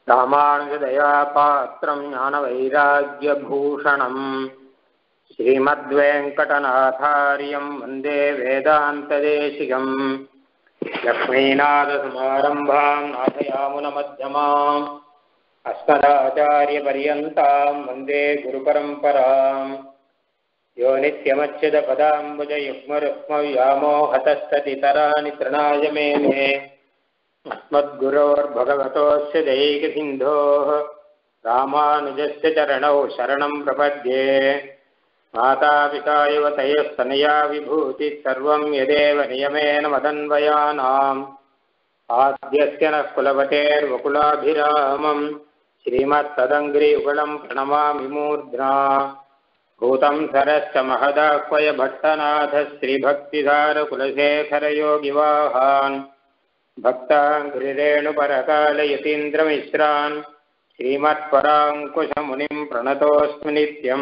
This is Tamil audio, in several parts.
रामानुजदयापात्रं ज्ञानवैराग्यभूषणं श्रीमद्वेङ्कटनाथार्यं वन्दे वेदान्तदेशिकम् लक्ष्मीनाथसमारम्भां नाथयामुनमध्यमाम् अस्मदाचार्यपर्यन्तां वन्दे गुरुपरम्पराम् यो नित्यमच्युतपदाम्बुजयुग्मरुक्मव्यामोहतस्ततितराणि तृणाय मेने अस्मद्गुरोर्भगवतोऽस्य दैकसिन्धोः रामानुजस्य चरणौ शरणं प्रपद्ये। मातापिता युवतयस्तनया विभूतिः सर्वं यदेव नियमेन मदन्वयानाम् आद्यस्य नः कुलपतेर्वकुलाभिरामं श्रीमत्तदङ्घ्रियुगलं प्रणमामि मूर्ध्ना। भूतं सरश्च महदाह्वय भट्टनाथ श्रीभक्तिधारकुलशेखरयोगिवाहान् भक्ताङ्घ्रिरेणुपरकालयतीन्द्रमिश्रान् श्रीमत्पराङ्कुशमुनिं प्रणतोऽस्मि नित्यम्।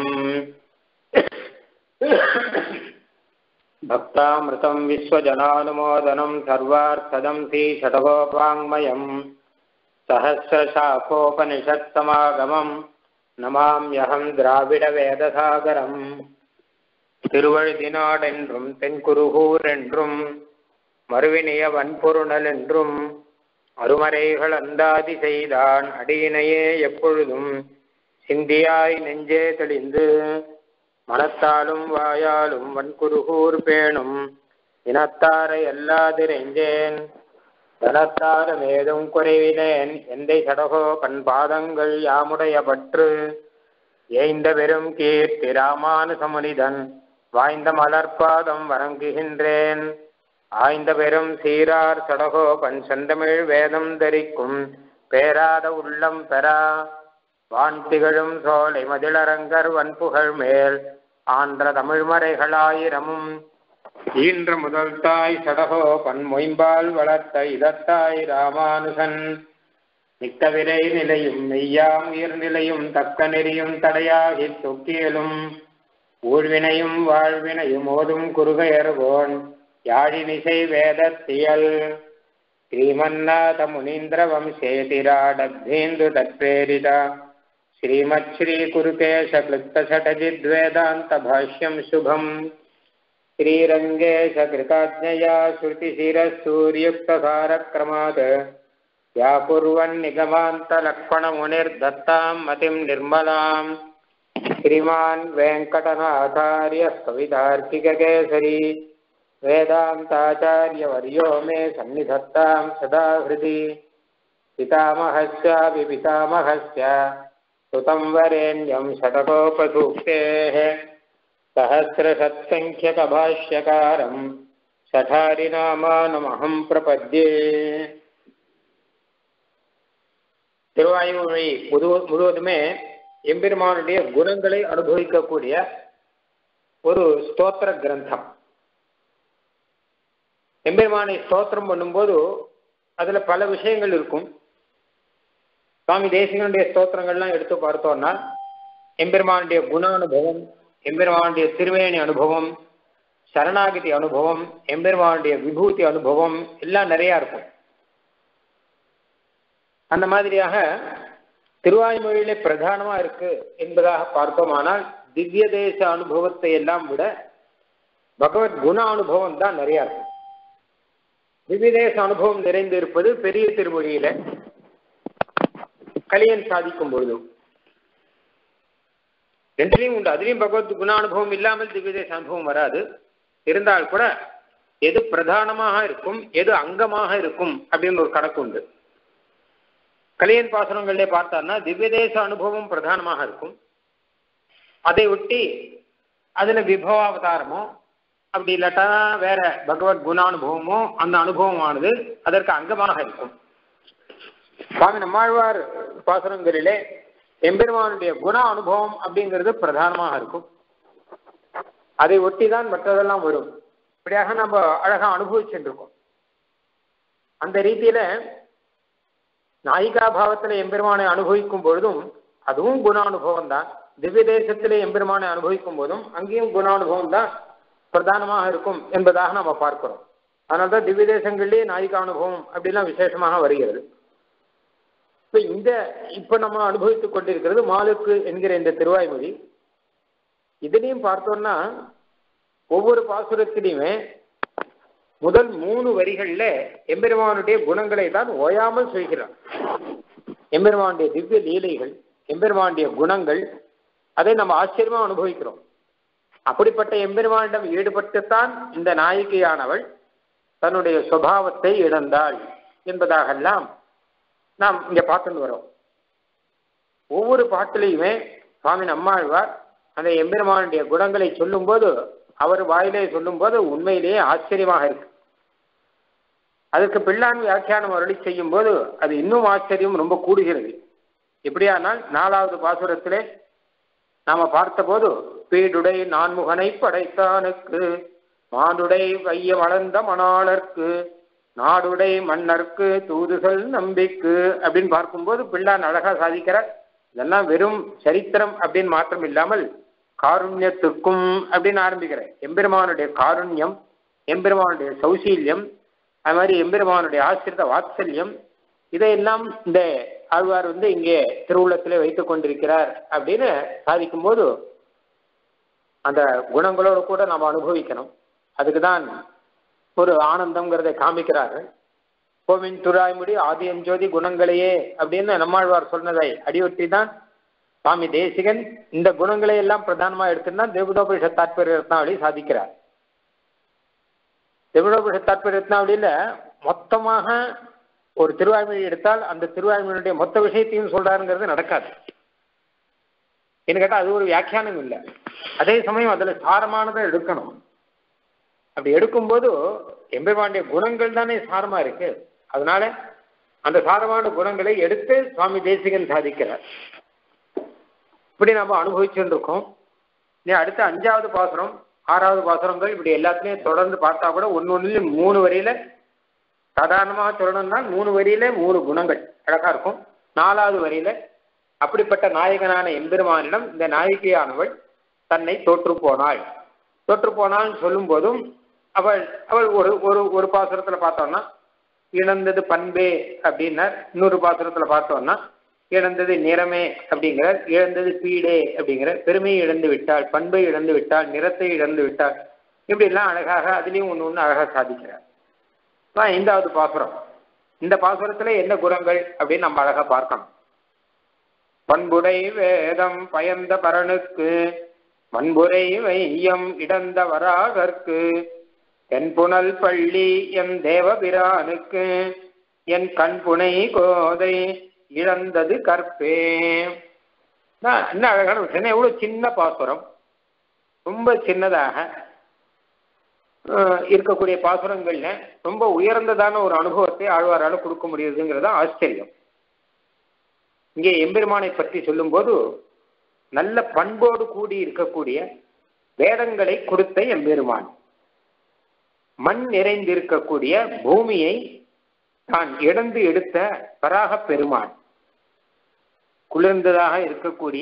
भक्तामृतं विश्वजनानुमोदनं सर्वार्थदं श्रीषडगोपाङ्मयं सहस्रशाखोपनिषत्समागमं नमाम्यहं द्राविडवेदसागरम्। திருவழுதினாடென்றும் தென்குருகூர் என்றும் மறுவினிய வன்பொருணல் என்றும் அருமறைகள் அந்தாதி செய்தான் அடியினையே எப்பொழுதும் சிந்தியாய் நெஞ்சே தெளிந்து மனத்தாலும் வாயாலும் வன்குருகூர் பேணும் இனத்தாரை அல்லாதிரைஞ்சேன் தனத்தாரும் ஏதும் குறைவிலேன் எந்தை சடகோ பண்பாதங்கள் யாமுடைய பற்று ஏய்ந்த பெரும் கீர்த்தி ராமானுசமுனிதன் வாய்ந்த மலர்பாதம் வணங்குகின்றேன். ஆய்ந்த பெரும் சீரார் சடகோ பன் செந்தமிழ் வேதம் தரிக்கும் பேராத உள்ளம் பெறா வான் திகழும் சோலை மதிலரங்கர் வன்புகழ் மேல் ஆன்ற தமிழ்மறைகளாயிரமும் ஈன்ற முதல் தாய் சடகோ பன் மொயம்பால் வளர்த்த இதத்தாய் ராமானுசன் மிக்க விரை நிலையும் மெய்யாம் உயிர்நிலையும் தக்க நெறியும் தடையாகி தொக்கியலும் ஊழ்வினையும் வாழ்வினையும் ஓதும் குறுகையர்கோன் யாழினிசை வேதத்தியல் ஸ்ரீமன்னாத முனீந்திர வம்சேதிராடப்தேந்து தத்பிரேரித ஸ்ரீமத் ஸ்ரீ குருகேஷ கிருத்த சடஜித்வேதாந்த பாஷ்யம் சுபம் ஸ்ரீரங்கேஷ கிருதாஜ்ஞயா ஸ்ருதிசிரசூர்யுக்தசாரக்ரமாத் व्याकुर्वन्निगमान्तलक्ष्मणमुनिर्दत्तां मतिं निर्मलां श्रीमान् वेङ्कटनाथार्यः कवितार्किककेसरी वेदान्ताचार्यवर्यो मे सन्निधत्तां सदा हृदि। पितामहस्यापि पितामहस्य सुतं वरेण्यं शतकोपसूक्तेः सहस्रशत्सङ्ख्यकभाष्यकारं शठारिनामानमहं प्रपद्ये। திருவாய்மொழி முழுவதுமே எம்பெருமானுடைய குணங்களை அனுபவிக்கக்கூடிய ஒரு ஸ்தோத்திர கிரந்தம். எம்பெருமானை ஸ்தோத்திரம் பண்ணும்போது அதுல பல விஷயங்கள் இருக்கும். சுவாமி தேசிகனுடைய ஸ்தோத்திரங்கள்லாம் எடுத்து பார்த்தோம்னா எம்பெருமானுடைய குண அனுபவம், எம்பெருமானுடைய திருவேணி அனுபவம், சரணாகதி அனுபவம், எம்பெருமானுடைய விபூதி அனுபவம் எல்லாம் நிறைய இருக்கும். அந்த மாதிரியாக திருவாய்மொழியிலே பிரதானமா இருக்கு என்பதாக பார்த்தோமானால் திவ்ய தேச அனுபவத்தை எல்லாம் விட பகவத் குண அனுபவம் தான் நிறைய இருக்கும். திவ்ய தேச அனுபவம் நிறைந்து இருப்பது பெரிய திருமொழியில கலியன் சாதிக்கும் பொழுது ரெண்டுலையும் உண்டு. அதுலேயும் பகவத் குண அனுபவம் இல்லாமல் திவ்ய தேச அனுபவம் வராது. இருந்தால் கூட எது பிரதானமாக இருக்கும் எது அங்கமாக இருக்கும் அப்படின்னு ஒரு கணக்கு உண்டு. கலியன் பாசுரங்களிலே பார்த்தார்னா திவ்ய தேச அனுபவம் பிரதானமாக இருக்கும். அதை ஒட்டி அதுல விபவாவதாரமோ அப்படி இல்லாட்டா வேற பகவத் குணானுபவமோ அந்த அனுபவமானது அதற்கு அங்கமாக இருக்கும். சுவாமி நம்மாழ்வார் பாசுரங்களிலே எம்பெருமானுடைய குண அனுபவம் அப்படிங்கிறது பிரதானமாக இருக்கும். அதை ஒட்டி தான் மற்றதெல்லாம் வரும். இப்படியாக நம்ம அழகா அனுபவிச்சுட்டு இருக்கோம். அந்த ரீதியில நாயிகா பாவத்துல எம்பெருமானை அனுபவிக்கும் பொழுதும் அதுவும் குணானுபவம் தான். திவ்ய தேசத்திலே எம்பெருமானை அனுபவிக்கும் போதும் அங்கேயும் குணானுபவம் தான் பிரதானமாக இருக்கும் என்பதாக நம்ம பார்க்கிறோம். அதனால்தான் திவ்ய தேசங்களிலே நாயிகா அனுபவம் அப்படிலாம் விசேஷமாக வருகிறது. இப்ப நம்ம அனுபவித்துக் கொண்டிருக்கிறது மாலுக்கு என்கிற இந்த திருவாய்மொழி. இதுலையும் பார்த்தோம்னா ஒவ்வொரு பாசுரத்திலையுமே முதல் 3 வரிகள்ல எம்பெருமானுடைய குணங்களை தான் ஓயாமல் சொல்கிறார். எம்பெருமானுடைய திவ்ய லீலைகள், எம்பெருமானுடைய குணங்கள், அதை நம்ம ஆச்சரியமா அனுபவிக்கிறோம். அப்படிப்பட்ட எம்பெருமானிடம் ஈடுபட்டுத்தான் இந்த நாயகியானவள் தன்னுடைய சுபாவத்தை இழந்தாள் என்பதாகலாம் நாம் இங்க பார்த்துட்டு வரோம். ஒவ்வொரு பாட்டிலையுமே சுவாமி நம்மாழ்வார் அந்த எம்பெருமானுடைய குணங்களை சொல்லும் போது, அவர் வாயிலே சொல்லும் போது உண்மையிலேயே ஆச்சரியமாக இருக்கு. அதுக்கு பிள்ளான் வியாக்கியானம் அருளி செய்யும் போது அது இன்னும் ஆச்சரியம் ரொம்ப கூடுகிறது. எப்படியானால் 4வது பாசுரத்திலே நாம பார்த்தபோது, பீடுடை நான்முகனை படைத்தானுக்கு மாடுடை வைய வளர்ந்த மணாளர்க்கு நாடுடை மன்னர்க்கு தூதுகள் நம்பிக்கு அப்படின்னு பார்க்கும்போது பிள்ளான் அழகா சாதிக்கிறார். இதெல்லாம் வெறும் சரித்திரம் அப்படின்னு மாற்றம் இல்லாமல் காருண்யத்துக்கும் அப்படின்னு ஆரம்பிக்கிறேன். எம்பெருமானுடைய காருண்யம், எம்பெருமானுடைய சௌசீல்யம், அது மாதிரி எம்பெருமானுடைய ஆசிரித வாத்சல்யம், இதையெல்லாம் இந்த ஆழ்வார் இங்கே திருவுள்ளத்திலே வைத்துக் கொண்டிருக்கிறார் அப்படின்னு சாதிக்கும் போது அந்த குணங்களோடு கூட நாம் அனுபவிக்கணும். அதுக்குதான் ஒரு ஆனந்தம்ங்கிறதை காமிக்கிறார்கள். கோவின் துராய்முடி ஆதியஞ்சோதி குணங்களையே அப்படின்னு நம்மாழ்வார் சொன்னதை அடியொற்றி தான் சுவாமி தேசிகன் இந்த குணங்களை எல்லாம் பிரதானமா எடுத்துன்னா தேவதோபனிஷத் தாத்பரிய ரத்னாவளி சாதிக்கிறார். தேவதோபனிஷத் தாத்பரிய ரத்னாவளியில மொத்தமாக ஒரு திருவாய்மொழி எடுத்தால் அந்த திருவாய்மொழியுடைய மொத்த விஷயத்தையும் சொல்றாருங்கிறது நடக்காது. என்ன கேட்டா அது ஒரு வியாக்கியானம் இல்லை. அதே சமயம் அதுல சாரமானதை எடுக்கணும். அப்படி எடுக்கும்போது எம்பெருமானுடைய குணங்கள் தானே சாரமா இருக்கு. அதனால அந்த சாரமான குணங்களை எடுத்து சுவாமி தேசிகன் சாதிக்கிறார். இப்படி நம்ம அனுபவிச்சுட்டு இருக்கோம். அடுத்த 5வது பாசுரம் 6வது பாசுரங்கள் இப்படி எல்லாத்துலயும் தொடர்ந்து பார்த்தா கூட ஒன்னொன்னுலயும் 3 வரியில சாதாரணமாக சொல்லணும்னா 3 வரியில 3 குணங்கள் அழகா இருக்கும். 4வது வரியில அப்படிப்பட்ட நாயகனான எம்பெருமானிடம் இந்த நாயகியானவள் தன்னை தோற்று போனாள் சொல்லும் போதும் அவள் ஒரு பாசுரத்துல பார்த்தோம்னா இழந்தது பண்பே அப்படின்னார். இன்னொரு பாசுரத்துல பார்த்தோம்னா இழந்தது நிறமே அப்படிங்கிறார். இழந்தது பீடே அப்படிங்கிறார். பெருமையை இழந்து விட்டாள், பண்பை இழந்து விட்டாள், நிறத்தை இழந்து விட்டாள். இப்படி எல்லாம் அழகாக அதுலயும் ஒண்ணு அழகா சாதிக்கிறார். 5வது பாசுரம். இந்த பாசுரத்துல என்ன குணங்கள் அப்படின்னு நம்ம அழகா பார்க்கணும். பண்புடை வேதம் பயந்த பரனுக்கு மண்புரை வையம் இடந்த வராகற்கு என் புனல் பள்ளி என் தேவபிரானுக்கு என் கண்புனை கோதை இழந்தது கற்பே. என்ன அழகான விஷயம். எவ்வளவு சின்ன பாசுரம், ரொம்ப சின்னதாக இருக்கக்கூடிய பாசுரங்கள்ல ரொம்ப உயர்ந்ததான ஒரு அனுபவத்தை ஆழ்வாரால கொடுக்க முடியுதுங்கிறதா ஆச்சரியம். இங்கே எம்பெருமானை பற்றி சொல்லும் போது நல்ல பண்போடு கூடி இருக்கக்கூடிய வேதங்களை கொடுத்த எம்பெருமான், மண் நிறைந்திருக்கக்கூடிய பூமியை தான் இழந்து எடுத்த வராக பெருமான், குளிர்ந்ததாக இருக்கக்கூடிய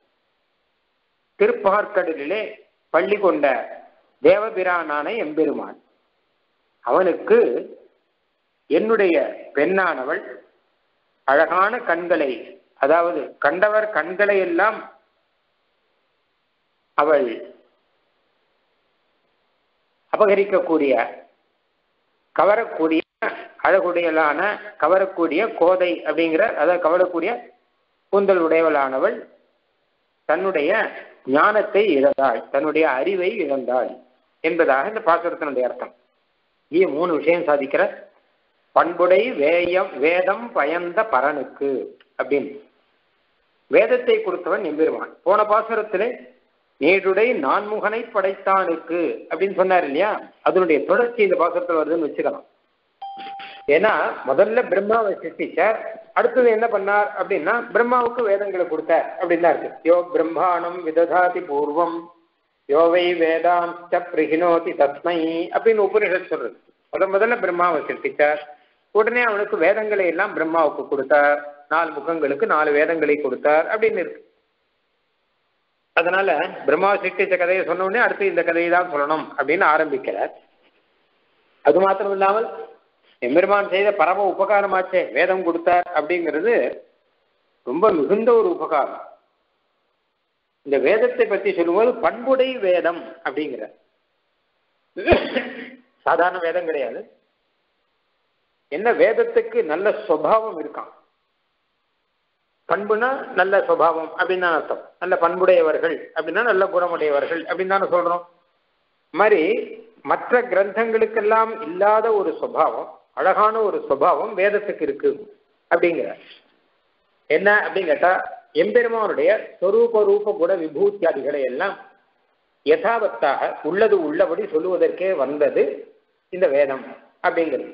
திருப்பார்க்கடலிலே பள்ளி கொண்ட தேவபிரானான எம்பெருமான், அவனுக்கு என்னுடைய பெண்ணானவள் அழகான கண்களை, அதாவது கண்டவர் கண்களை எல்லாம் அவள் அபகரிக்கக்கூடிய கவரக்கூடிய அழகுடையலான கவரக்கூடிய கோதை அப்படிங்கிற, அதாவது கவரக்கூடிய கூந்தல் உடையவளானவள் தன்னுடைய ஞானத்தை இழந்தாள், தன்னுடைய அறிவை இழந்தாள் என்பதாக இந்த பாசுரத்தினுடைய அர்த்தம். இது 3 விஷயம் சாதிக்கிற பண்புடை வேதம் பயந்த பரனுக்கு அப்படின்னு வேதத்தை கொடுத்தவன் எம்பெருமான். போன பாசுரத்திலே நீடுடை நான்முகனை படைத்தானுக்கு அப்படின்னு சொன்னார் இல்லையா, அதனுடைய தொடர்ச்சி இந்த பாசுரத்தில் வருதுன்னு வச்சுக்கலாம். ஏன்னா முதல்ல பிரம்மாவை சிருஷ்டிச்சார், அடுத்தது என்ன பண்ணார் அப்படின்னா பிரம்மாவுக்கு வேதங்களை கொடுத்தார் அப்படின்னு தான் இருக்கு. யோ பிரம்மாணம் விததாதி பூர்வம் யோவை வேதாம் பிரகினோதி தஸ்மை அப்படின்னு உபனிஷத் சொல்றது. முதல்ல பிரம்மாவை சிருஷ்டிச்சார், உடனே அவனுக்கு வேதங்களை எல்லாம் பிரம்மாவுக்கு கொடுத்தார், 4 முகங்களுக்கு 4 வேதங்களை கொடுத்தார் அப்படின்னு இருக்கு. அதனால பிரம்மா சிருஷ்டிச்ச கதையை சொன்ன உடனே அடுத்து இந்த கதையை தான் சொல்லணும் அப்படின்னு ஆரம்பிக்கிறார். அது மாத்திரம் இல்லாமல் எம்பெருமான் செய்த பரம உபகாரமாச்சே வேதம் கொடுத்தார் அப்படிங்கிறது ரொம்ப மிகுந்த ஒரு உபகாரம். இந்த வேதத்தை பற்றி சொல்லும்போது பண்புடை வேதம் அப்படிங்கிற, சாதாரண வேதம் கிடையாது. என்ன வேதத்துக்கு நல்ல சுபாவம் இருக்கான். பண்புனா நல்ல சுபாவம் அப்படின்னு தான் அர்த்தம். நல்ல பண்புடையவர்கள் அப்படின்னா நல்ல குணமுடையவர்கள் அப்படின்னு தானே சொல்றோம். மாதிரி மற்ற கிரந்தங்களுக்கெல்லாம் இல்லாத ஒரு சுபாவம், அழகான ஒரு சுபாவம் வேதத்துக்கு இருக்கு அப்படிங்கிற. என்ன அப்படின்னு கேட்டா, எம்பெருமானுடைய சொரூப ரூப குண விபூத்தியாதிகளை எல்லாம் யதாவத்தாக உள்ளது உள்ளபடி சொல்லுவதற்கே வந்தது இந்த வேதம் அப்படிங்கிறது.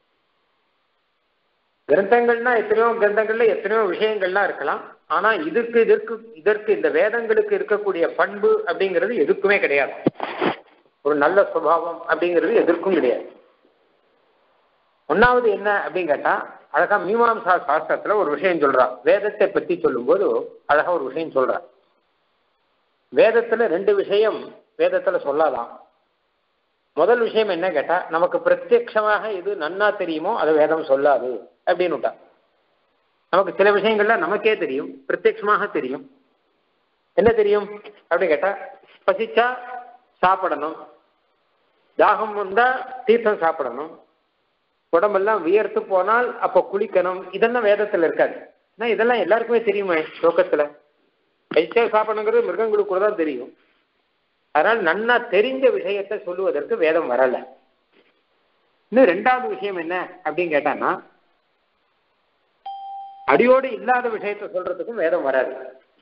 கிரந்தங்கள்னா எத்தனையோ கிரந்தங்கள்ல எத்தனையோ விஷயங்கள்லாம் இருக்கலாம். ஆனா இதற்கு இந்த வேதங்களுக்கு இருக்கக்கூடிய பண்பு அப்படிங்கிறது எதுக்குமே கிடையாது. ஒரு நல்ல சுபாவம் அப்படிங்கிறது எதற்கும் கிடையாது. ஒன்னாவது என்ன அப்படின்னு கேட்டா, அழகா மீமாம்சா சாஸ்திரத்துல ஒரு விஷயம் சொல்றா. வேதத்தை பத்தி சொல்லும் போது அழகா ஒரு விஷயம் சொல்றா. வேதத்துல ரெண்டு விஷயம் வேதத்துல சொல்லலாம். முதல் விஷயம் என்ன கேட்டா, நமக்கு பிரத்யட்சமாக எது நன்னா தெரியுமோ அதை வேதம் சொல்லாது அப்படின்னுட்டா. நமக்கு சில விஷயங்கள்லாம் நமக்கே தெரியும், பிரத்யட்சமாக தெரியும். என்ன தெரியும் அப்படின்னு கேட்டா, பசிச்சா சாப்பிடணும், தாகம் வந்தா தீர்த்தம் சாப்பிடணும், உடம்பெல்லாம் வியர்த்து போனால் அப்போ குளிக்கணும். இதெல்லாம் வேதத்துல இருக்காது. இதெல்லாம் எல்லாருக்குமே தெரியுமே லோகத்துல. பசிச்சா சாப்பிடணுங்கிறது மிருகங்களுக்கு கூட தான் தெரியும். அதனால் நன்னா தெரிஞ்ச விஷயத்தை சொல்லுவதற்கு வேதம் வரல. இன்னும் ரெண்டாவது விஷயம் என்ன அப்படின்னு கேட்டான்னா, அடியோடு இல்லாத விஷயத்தை சொல்றதுக்கும் வேதம் வராது.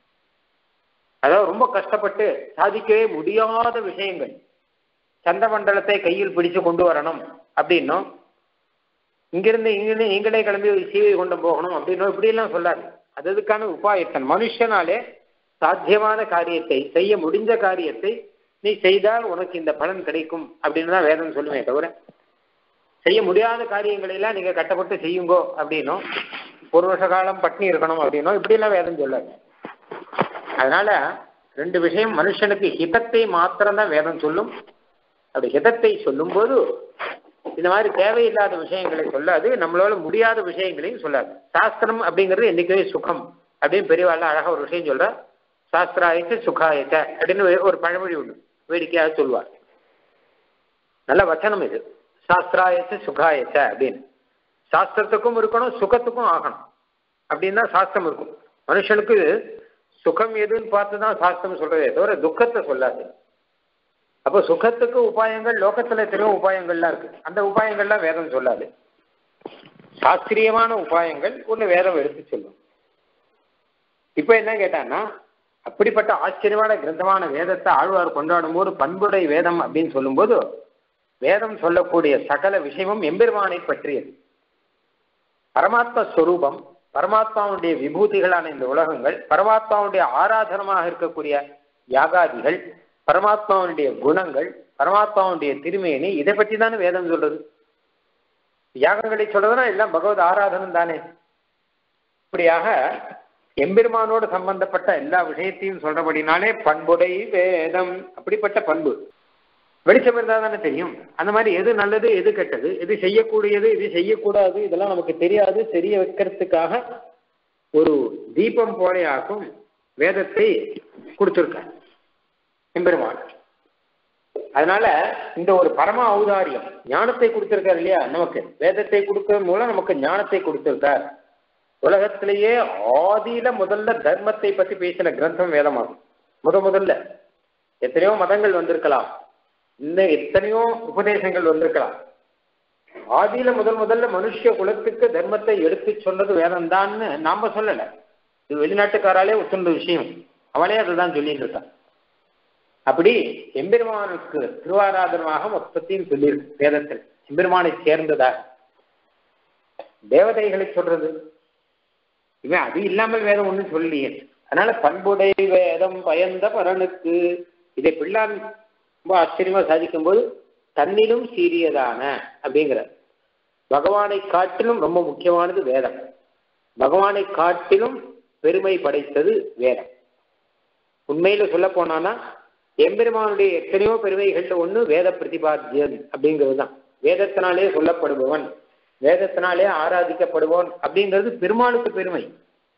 அதாவது ரொம்ப கஷ்டப்பட்டு சாதிக்கவே முடியாத விஷயங்கள், சந்திரமண்டலத்தை கையில் பிடிச்சு கொண்டு வரணும் அப்படின்னும், இங்கிருந்து நீங்களே கிளம்பி சீவை கொண்டு போகணும் அப்படின்னும் இப்படியெல்லாம் சொல்லாது. அதுக்கான உபாயத்தன் மனுஷனாலே சாத்தியமான காரியத்தை, செய்ய முடிஞ்ச காரியத்தை நீ செய்தால் உனக்கு இந்த பலன் கிடைக்கும் அப்படின்னு தான் வேதம் சொல்லுமே தவிர, செய்ய முடியாத காரியங்களை எல்லாம் நீங்க கட்டப்பட்டு செய்யுங்கோ அப்படின்னும், ஒரு வருஷ காலம் பட்னி இருக்கணும் அப்படின்னும் இப்படியெல்லாம் வேதம் சொல்லாது. அதனால ரெண்டு விஷயம், மனுஷனுக்கு ஹிதத்தை மாத்திரம்தான் வேதம் சொல்லும். அப்படி ஹிதத்தை சொல்லும் போது இந்த மாதிரி தேவையில்லாத விஷயங்களை சொல்லாது, நம்மளால முடியாத விஷயங்களையும் சொல்லாது. சாஸ்திரம் அப்படிங்கிறது என்னைக்குமே சுகம் அப்படின்னு பெரியவாள் அழகா ஒரு விஷயம் சொல்ற. சாஸ்திராயச்ச சுகாயச்ச அப்படின்னு ஒரு பழமொழி உண்டு, வேடிக்கையாக சொல்வார். நல்ல வச்சனம் இது, சாஸ்திராயச்ச சுகாயச்ச அப்படின்னு. சாஸ்திரத்துக்கும் இருக்கணும், சுகத்துக்கும் ஆகணும் அப்படின்னு தான் சாஸ்திரம் இருக்கும். மனுஷனுக்கு சுகம் எதுன்னு பார்த்துதான் சாஸ்திரம் சொல்றதே தவிர துக்கத்தை சொல்லாது. அப்போ சுகத்துக்கு உபாயங்கள் லோகத்துல எத்தனையோ உபாயங்கள்லாம் இருக்கு, அந்த உபாயங்கள்லாம் வேதம் சொல்லாது. சாஸ்திரியமான உபாயங்கள் ஒன்று வேதம் எடுத்து சொல்லும். இப்போ என்ன கேட்டான்னா, அப்படிப்பட்ட ஆச்சரியமான கிரந்தமான வேதத்தை ஆழ்வார் கொண்டாடும் போது பண்புடை வேதம் அப்படின்னு சொல்லும்போது, வேதம் சொல்லக்கூடிய சகல விஷயமும் எம்பெருமானை பற்றியது. பரமாத்ம ஸ்வரூபம், பரமாத்மாவுடைய விபூதிகளான இந்த உலகங்கள், பரமாத்மாவுடைய ஆராதனமாக இருக்கக்கூடிய யாகாதிகள், பரமாத்மாவுடைய குணங்கள், பரமாத்மாவுடைய திருமேனி, இதை பற்றி தானே வேதம் சொல்றது. யாகங்களை சொல்றதுன்னா எல்லாம் பகவத் ஆராதனம் தானே. இப்படியாக எம்பெருமானோடு சம்பந்தப்பட்ட எல்லா விஷயத்தையும் சொல்றபடினாலே பண்புடை வேதம். அப்படிப்பட்ட பண்பு வெளிச்சம் இருந்தால் தானே தெரியும். அந்த மாதிரி எது நல்லது எது கெட்டது, எது செய்யக்கூடியது எது செய்யக்கூடாது, இதெல்லாம் நமக்கு தெரியாது. தெரிய வைக்கிறதுக்காக ஒரு தீபம் போலையாக்கும் வேதத்தை கொடுத்துருக்க எம்பெருமான். அதனால இந்த ஒரு பரம ஔதாரியம், ஞானத்தை கொடுத்திருக்கார் இல்லையா நமக்கு. வேதத்தை கொடுக்கறது மூலம் நமக்கு ஞானத்தை கொடுத்திருக்கார். உலகத்திலேயே ஆதியில முதல்ல தர்மத்தை பற்றி பேசின கிரந்தம் வேதமாகும். முதல்ல எத்தனையோ மதங்கள் வந்திருக்கலாம், இன்னும் எத்தனையோ உபதேசங்கள் வந்திருக்கலாம். ஆதியில முதல்ல மனுஷ குலத்துக்கு தர்மத்தை எடுத்து சொன்னது வேதம் தான்னு நாம சொல்லல. இது வெளிநாட்டுக்காராலே ஒத்துண்ட விஷயம், அவனே அதுதான் சொல்லிட்டு இருக்கான். அப்படி எம்பெருமானுக்கு திருவாராதனமாக மொத்தத்தையும் சொல்லியிருக்கு வேதத்தில். எம்பெருமானை சேர்ந்ததாக தேவதைகளை சொல்றது இவன், அது இல்லாமல் வேதம் ஒன்றும் சொல்லலையே. அதனால பண்புடை வேதம் பயந்த பரனுக்கு, இதை பிள்ளான் ரொம்ப ஆச்சரியமா சாதிக்கும் போது தன்னிலும் சீரியதான அப்படிங்கிற, பகவானை காட்டிலும் ரொம்ப முக்கியமானது வேதம். பகவானை காட்டிலும் பெருமை படைத்தது வேதம். உண்மையில சொல்ல போனான்னா எம்பெருமானுடைய எத்தனையோ பெருமைகள்ல ஒண்ணு வேத பிரதிபாத்தியன் அப்படிங்கிறது தான். வேதத்தினாலே சொல்லப்படுபவன், வேதத்தினாலே ஆராதிக்கப்படுவோன் அப்படிங்கிறது பெருமாளுக்கு பெருமை.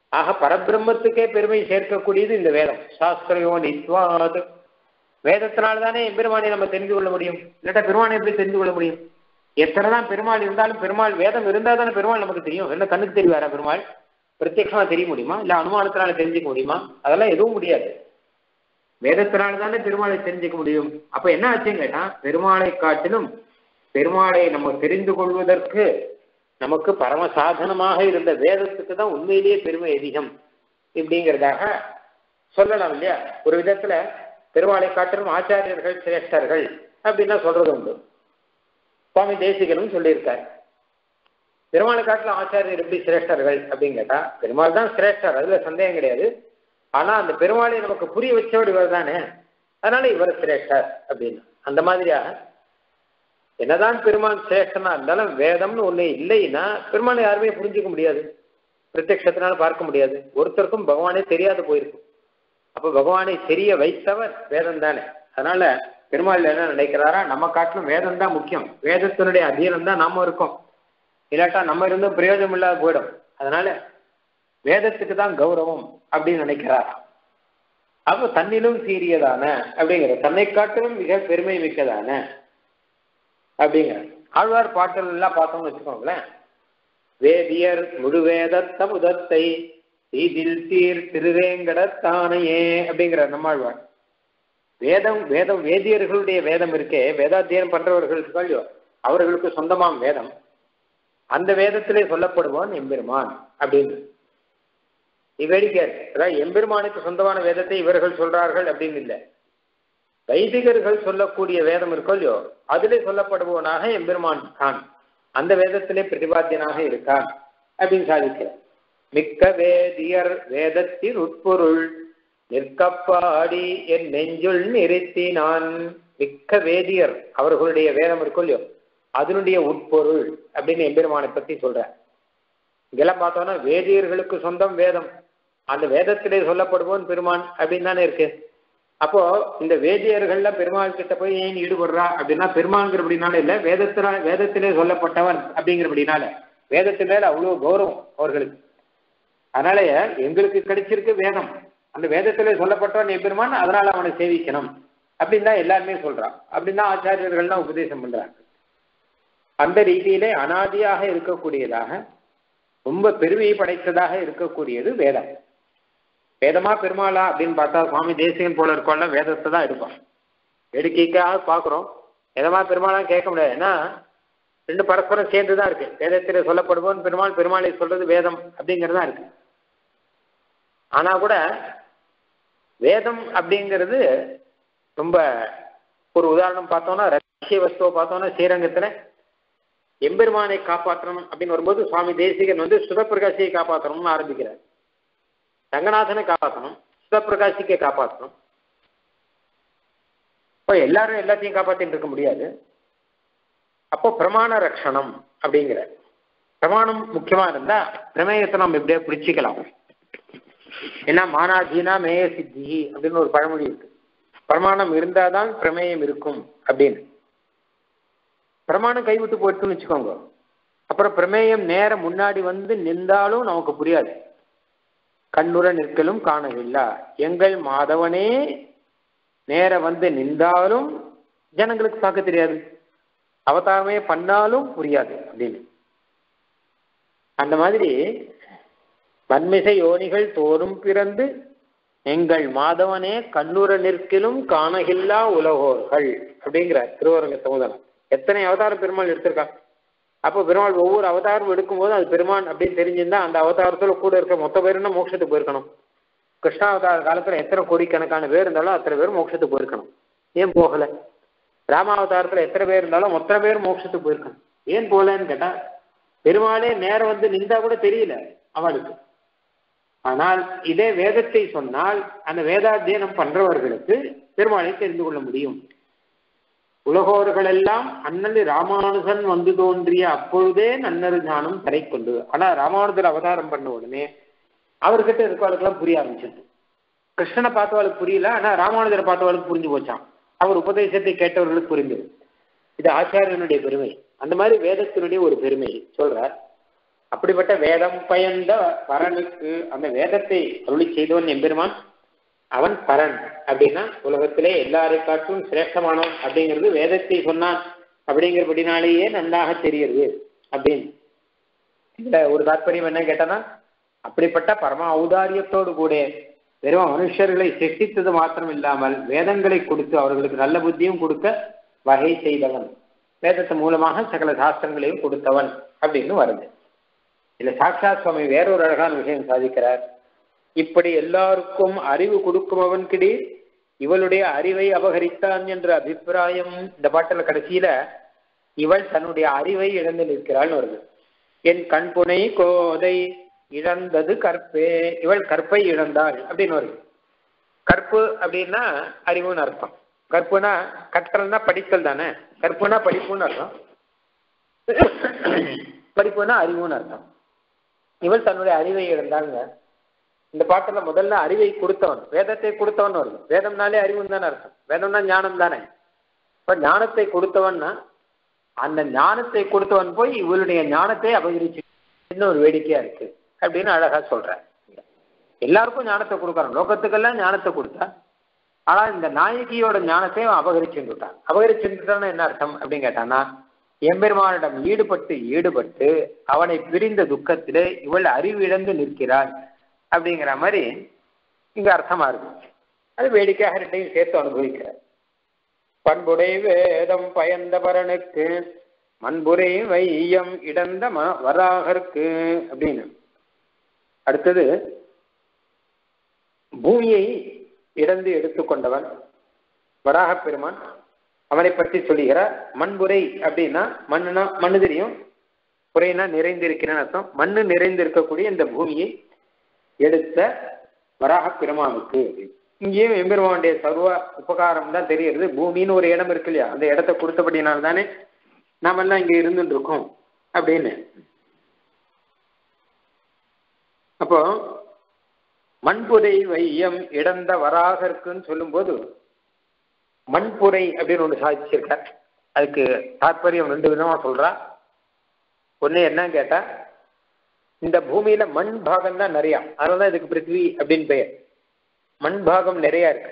ஆக பரபிரம்மத்துக்கே பெருமை சேர்க்கக்கூடியது இந்த வேதம். சாஸ்திரையோ நித்வாது, வேதத்தினால்தானே எம்பெருமானை நம்ம தெரிந்து கொள்ள முடியும். இல்லாட்டா பெருமானை எப்படி தெரிந்து கொள்ள முடியும்? எத்தனைதான் பெருமாள் இருந்தாலும் பெருமாள் வேதம் இருந்தால் தானே பெருமாள் நமக்கு தெரியும். என்ன கண்ணுக்கு தெரிவாரா பெருமாள்? பிரத்யட்சமா தெரிய முடியுமா? இல்ல அனுமானத்தினால தெரிஞ்சுக்க முடியுமா? அதெல்லாம் எதுவும் முடியாது. வேதத்தினால்தானே பெருமாளை தெரிஞ்சுக்க முடியும். அப்ப என்ன ஆச்சுன்னு கேட்டா, பெருமாளை காட்டிலும் பெருமாளை நம்ம தெரிந்து கொள்வதற்கு நமக்கு பரம சாதனமாக இருந்த வேதத்துக்கு தான் உண்மையிலேயே பெருமை அதிகம் இப்படிங்கிறதாக சொல்லலாம் இல்லையா? ஒரு விதத்துல பெருமாளை காட்டிலும் ஆச்சாரியர்கள் சிரேஷ்டர்கள் அப்படின்னா சொல்றது உண்டு. சுவாமி தேசிகனும் சொல்லியிருக்கார், பெருமாளை காட்டிலும் ஆச்சாரியர் எப்படி சிரேஷ்டர்கள் அப்படின்னு கேட்டா, பெருமாள் தான் சிரேஷ்டர், அதுல சந்தேகம் கிடையாது. ஆனா அந்த பெருமாளை நமக்கு புரிய வச்சவர் இவர் தானே, அதனால இவர் சிரேஷ்டர் அப்படின்னு. அந்த மாதிரியாக என்னதான் பெருமாள் சிரேஷ்டனா இருந்தாலும் வேதம்னு ஒண்ணு இல்லைன்னா பெருமாளை யாருமே புரிஞ்சுக்க முடியாது, பிரத்யட்சத்தினால பார்க்க முடியாது. ஒருத்தருக்கும் பகவானே தெரியாது போயிருக்கும். அப்ப பகவானை தெரிய வைத்தவர் வேதம் தானே. அதனால பெருமாள் என்ன நினைக்கிறாரா, நம்ம காட்டிலும் வேதம் தான் முக்கியம், வேதத்தினுடைய அத்தியனம் தான் நாம இருக்கோம், இல்லாட்டா நம்ம இருந்தும் பிரயோஜனம் இல்லாத போயிடும். அதனால வேதத்துக்கு தான் கௌரவம் அப்படின்னு நினைக்கிறாரா. அப்ப தன்னிலும் சீரியதான அப்படிங்கிற, தன்னை காட்டிலும் மிக பெருமை மிக்கதான அப்படிங்கிற ஆழ்வார் பாட்டல் எல்லாம் பார்த்தோம்னு வச்சுக்கோங்களேன். வேதியர் முழுவேதத்த முதத்தை இதில் சீர் திருவேங்கடத்தானையே அப்படிங்கிற நம்மாழ்வார். வேதம் வேதியர்களுடைய வேதம் இருக்கே, வேதாத்தியனம் பண்றவர்களுக்கு அவர்களுக்கு சொந்தமாம் வேதம், அந்த வேதத்திலே சொல்லப்படுவான் எம்பெருமான் அப்படின்னு வேடிக்கை இருக்கு. அதாவது எம்பெருமானுக்கு சொந்தமான வேதத்தை இவர்கள் சொல்றார்கள் அப்படின்னு இல்லை, வைதிகர்கள் சொல்லக்கூடிய வேதம் இருக்கோ இல்லையோ அதிலே சொல்லப்படுபவனாக எம்பெருமான் தான், அந்த வேதத்திலே பிரதிபாத்தியனாக இருக்கான் அப்படின்னு சாதிக்கிறார். மிக்க வேதியர் வேதத்தின் உட்பொருள் நிற்கப்பாடி என் நெஞ்சுள் நிறுத்தினான். மிக்க வேதியர் அவர்களுடைய வேதம் இருக்கோ இல்லையோ அதனுடைய உட்பொருள் அப்படின்னு எம்பெருமானை பத்தி சொல்ற. இங்கெல்லாம் பார்த்தோம்னா வேதியர்களுக்கு சொந்தம் வேதம், அந்த வேதத்திலே சொல்லப்படுவோன் பெருமான் அப்படின்னு தானே இருக்கு. அப்போ இந்த வேதியர்கள்ல பெருமாள் கிட்ட போய் ஏன் ஈடுபடுறா அப்படின்னா, பெருமாள்ங்கிறபடினால இல்லை, வேதத்திலே சொல்லப்பட்டவன் அப்படிங்கிறபடினால, வேதத்தின் மேல அவ்வளவு கௌரவம் அவர்களுக்கு. அதனால எங்களுக்கு கிடைச்சிருக்கு வேதம், அந்த வேதத்திலே சொல்லப்பட்டவன் எம்பெருமான், அதனால அவனை சேவிக்கணும் அப்படின்னு தான் எல்லாருமே சொல்றான். அப்படின்னு தான் ஆச்சாரியர்கள்லாம் உபதேசம் பண்றாங்க. அந்த ரீதியிலே அனாதியாக இருக்கக்கூடியதாக ரொம்ப பெருமையை படைத்ததாக இருக்கக்கூடியது வேதம். வேதமா பெருமாளா அப்படின்னு பார்த்தா சுவாமி தேசிகன் போல இருக்கோம்ல வேதத்தை தான் எடுப்பான். வேடிக்கைக்காக பார்க்குறோம், வேதமா பெருமாளா கேட்க முடியாது. ஏன்னா ரெண்டு பரஸ்பரம் சேர்ந்துதான் இருக்கு. வேதத்திலே சொல்லப்படுவோம் பெருமாள், பெருமாளை சொல்றது வேதம் அப்படிங்கிறதா இருக்கு. ஆனா கூட வேதம் அப்படிங்கிறது ரொம்ப ஒரு உதாரணம் பார்த்தோம்னா, ரகசிய வஸ்துவை பார்த்தோம்னா ஸ்ரீரங்கத்துல எம்பெருமானை காப்பாற்றணும் அப்படின்னு வரும்போது சுவாமி தேசிகன் சுதப்பிரகாசியை காப்பாற்றணும்னு ஆரம்பிக்கிறார். ரங்கநாதனை காப்பாற்றணும், சுதப்பிரகாசிக்கை காப்பாற்றணும். இப்போ எல்லாரும் எல்லாத்தையும் காப்பாற்றிட்டு இருக்க முடியாது. அப்போ பிரமாண ரக்ஷணம் அப்படிங்கிற பிரமாணம் முக்கியமா இருந்தா பிரமேயத்தை நம்ம எப்படியே பிடிச்சிக்கலாம். ஏன்னா மானாதீனா மேய சித்தி அப்படின்னு ஒரு பழமொழி இருக்கு. பிரமாணம் இருந்தாதான் பிரமேயம் இருக்கும் அப்படின்னு. பிரமாணம் கைவிட்டு போயிட்டுன்னு வச்சுக்கோங்க, அப்புறம் பிரமேயம் நேர முன்னாடி நின்றாலும் நமக்கு புரியாது. கண்ணுற நிற்கலும் காணவில்லை எங்கள் மாதவனே நேர நின்றாலும் ஜனங்களுக்கு பார்க்க தெரியாது, அவதாரமே பண்ணாலும் புரியாது அப்படின்னு. அந்த மாதிரி வன்மிசை யோனிகள் தோறும் பிறந்து எங்கள் மாதவனே கண்ணுற நிற்கிலும் காணகில்லா உலகோர்கள் அப்படிங்கிறார் திருவரங்க சமுதனம். எத்தனை அவதாரம் பெருமாள் எடுத்திருக்காங்க. அப்போ பெருமாள் ஒவ்வொரு அவதாரம் எடுக்கும்போது அது பெருமான் அப்படின்னு தெரிஞ்சிருந்தா அந்த அவதாரத்துல கூட இருக்க மொத்த பேருன்னா மோட்சத்துக்கு போயிருக்கணும். கிருஷ்ணாவதார காலத்துல எத்தனை கோடிக்கணக்கான பேர் இருந்தாலும் அத்தனை பேர் மோட்சத்துக்கு போயிருக்கணும், ஏன் போகல? ராமாவதாரத்துல எத்தனை பேர் இருந்தாலும் மொத்த பேர் மோட்சத்துக்கு போயிருக்கணும், ஏன் போகலன்னு கேட்டா பெருமாளே நேரம் நின்றா கூட தெரியல அவளுக்கு. ஆனால் இதே வேதத்தை சொன்னால் அந்த வேதாத்தியனம் பண்றவர்களுக்கு பெருமாளை தெரிந்து கொள்ள முடியும். உலகோர்கள் எல்லாம் அண்ணல் ராமானுஜன் தோன்றிய அப்பொழுதே நன்னரு ஞானம் தரை கொண்டு. ஆனா ராமானுஜர் அவதாரம் பண்ண உடனே அவர்கிட்ட இருக்கவளுக்கெல்லாம் புரிய ஆரம்பிச்சிருக்கு. கிருஷ்ணனை பார்த்தவளுக்கு புரியல, ஆனா ராமானுஜரை பார்த்தவளுக்கு புரிஞ்சு போச்சான். அவர் உபதேசத்தை கேட்டவர்களுக்கு புரிந்தது. இது ஆச்சாரியனுடைய பெருமை. அந்த மாதிரி வேதத்தினுடைய ஒரு பெருமை சொல்றார். அப்படிப்பட்ட வேதம் பயந்த பரனுக்கு, அந்த வேதத்தை அருளி செய்தவன் எம்பெருமான், அவன் பரன் அப்படின்னா உலகத்திலே எல்லாரை காட்டும் சிரேஷ்டமானவன் அப்படிங்கிறது வேதத்தை சொன்னான் அப்படிங்கிறபடினாலேயே நன்றாக தெரியுது அப்படின்னு. இந்த ஒரு தாற்பயம் என்ன கேட்டனா, அப்படிப்பட்ட பரம ஔதாரியத்தோடு கூட வெறும் மனுஷர்களை சிருஷ்டித்தது மாத்திரம் இல்லாமல் வேதங்களை கொடுத்து அவர்களுக்கு நல்ல புத்தியும் கொடுக்க வகை செய்தவன், வேதத்து மூலமாக சகல சாஸ்திரங்களையும் கொடுத்தவன் அப்படின்னு வருது. இல்ல சாட்சாத் சுவாமி வேறொரு அழகான விஷயம் சாதிக்கிறார். இப்படி எல்லாருக்கும் அறிவு கொடுக்குமவன் கிடை இவளுடைய அறிவை அபகரித்தான் என்ற அபிப்பிராயம் இந்த பாட்டில் கடைசியில இவள் தன்னுடைய அறிவை இழந்து நிற்கிறாள் வருது. என் கண்புனை கோதை இழந்தது கற்பே, இவள் கற்பை இழந்தாள் அப்படின்னு வருது. கற்பு அப்படின்னா அறிவுன்னு அர்த்தம். கற்புனா கற்றல்னா படித்தல் தானே, கற்புனா படிப்புன்னு அர்த்தம், படிப்புனா அறிவுன்னு அர்த்தம். இவள் தன்னுடைய அறிவை இழந்தாங்க. இந்த பாட்டுல முதல்ல அறிவை கொடுத்தவன், வேதத்தை கொடுத்தவன் வருது. வேதம்னாலே அறிவுன்னு தானே அர்த்தம், வேதம்னா ஞானம் தானே. இப்ப ஞானத்தை கொடுத்தவன்னா அந்த ஞானத்தை கொடுத்தவன் போய் இவளுடைய ஞானத்தை அபகரிச்சு ஒரு வேடிக்கையா இருக்கு அப்படின்னு அழகா சொல்ற. எல்லாருக்கும் ஞானத்தை கொடுக்கறான், லோகத்துக்கெல்லாம் ஞானத்தை கொடுத்தா, ஆனா இந்த நாயகியோட ஞானத்தை அபகரிச்சுட்டான். அபகரிச்சுட்டான்னு என்ன அர்த்தம் அப்படின்னு கேட்டான்னா, எம்பெருமானிடம் ஈடுபட்டு அவனை பிரிந்த துக்கத்திலே இவள் அறிவு இழந்து நிற்கிறாள் அப்படிங்கிற மாதிரி இங்க அர்த்தமா இருக்கு. அது வேடிக்கையாக ரெண்டையும் சேர்த்து அனுபவிக்கிறார். பண்புடை வேதம் பயந்த பரனுக்கு மண்புரை வையம் இடந்த வராகருக்கு அப்படின்னு. அடுத்தது பூமியை இடந்து எடுத்துக்கொண்டவன் வராக பெருமான், அவனை பற்றி சொல்லுகிறார். மண்புரை அப்படின்னா மண்ணுனா மண்ணு தெரியும், புரைனா நிறைந்திருக்கிறேன்னு அர்த்தம். மண்ணு நிறைந்திருக்கக்கூடிய இந்த பூமியை எடுத்த வராக பெருமானுக்கு. இங்கேயும் எம்பெருமானுடைய சர்வ உபகாரம் தான் தெரிகிறது. பூமின்னு ஒரு இடம் இருக்கு இல்லையா, அந்த இடத்தை கொடுத்தபடினால தானே நாம எல்லாம் இங்க இருந்துட்டு இருக்கோம் அப்படின்னு. அப்போ மண்புரை வையம் இடந்த வராகருக்குன்னு சொல்லும் போது மண்புரை அப்படின்னு ஒன்று சாதிச்சிருக்கார். அதுக்கு தாற்பயம் ரெண்டு விதமா சொல்றா. ஒண்ணு என்ன கேட்டா, இந்த பூமியில மண் பாகம் தான் நிறையா, அதனாலதான் இதுக்கு பிருத்திவி அப்படின்னு பெயர். மண் பாகம் நிறைய இருக்கு,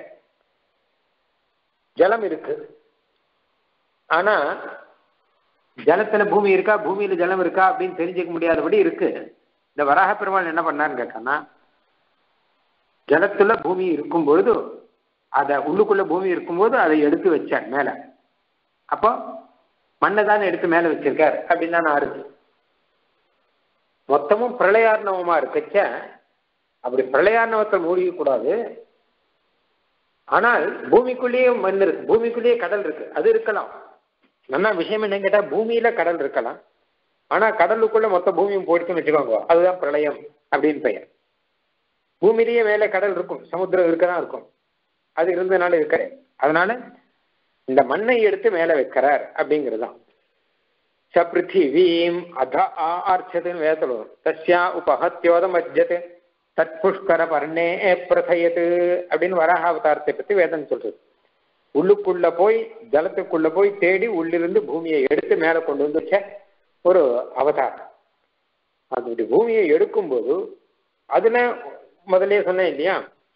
ஜலம் இருக்கு. ஆனா ஜலத்துல பூமி இருக்கா, பூமியில ஜலம் இருக்கா அப்படின்னு தெரிஞ்சுக்க முடியாதபடி இருக்கு. இந்த வராக பெருமாள் என்ன பண்ணான்னு கேட்டான்னா, ஜலத்துல பூமி இருக்கும் பொழுது, அதை உள்ளுக்குள்ள பூமி இருக்கும்போது அதை எடுத்து வச்சார் மேல. அப்போ மண்ணை தானே எடுத்து மேல வச்சிருக்கார் அப்படின்னு தான் ஆறுது. மொத்தமும் பிரளயார்ணவமா இருக்கச்ச அப்படி பிரளயார்ணவத்தை மூழ்க கூடாது. ஆனால் பூமிக்குள்ளேயே மண் இருக்கு, பூமிக்குள்ளேயே கடல் இருக்கு, அது இருக்கலாம். நல்லா விஷயம் என்னன்னு கேட்டா, பூமியில கடல் இருக்கலாம், ஆனா கடலுக்குள்ள மொத்த பூமியும் போயிடுச்சுன்னு வச்சுக்கோங்க, அதுதான் பிரளயம் அப்படின்னு பெயர். பூமியிலேயே மேலே கடல் இருக்கும், சமுத்திரம் இருக்கதான் இருக்கும், அது இருந்ததுனால இருக்கிறேன். அதனால இந்த மண்ணை எடுத்து மேல வைக்கிறார் அப்படிங்கிறதுதான். ச பிருத்திவீம் அத ஆர்ச்சதுன்னு வேதத்தில் வரும். தஸ்யா உபஹத்யோதம் அஜ்ஜது தத் புஷ்கர பர்ணே பிரசயது அப்படின்னு வராக அவதாரத்தை பற்றி வேதம் சொல்றது. உள்ளுக்குள்ள போய் ஜலத்துக்குள்ள போய் தேடி உள்ளிருந்து பூமியை எடுத்து மேலே கொண்டு வந்து வச்ச ஒரு அவதாரம். அது பூமியை எடுக்கும்போது அதுல முதலே சொன்னேன் இல்லையா,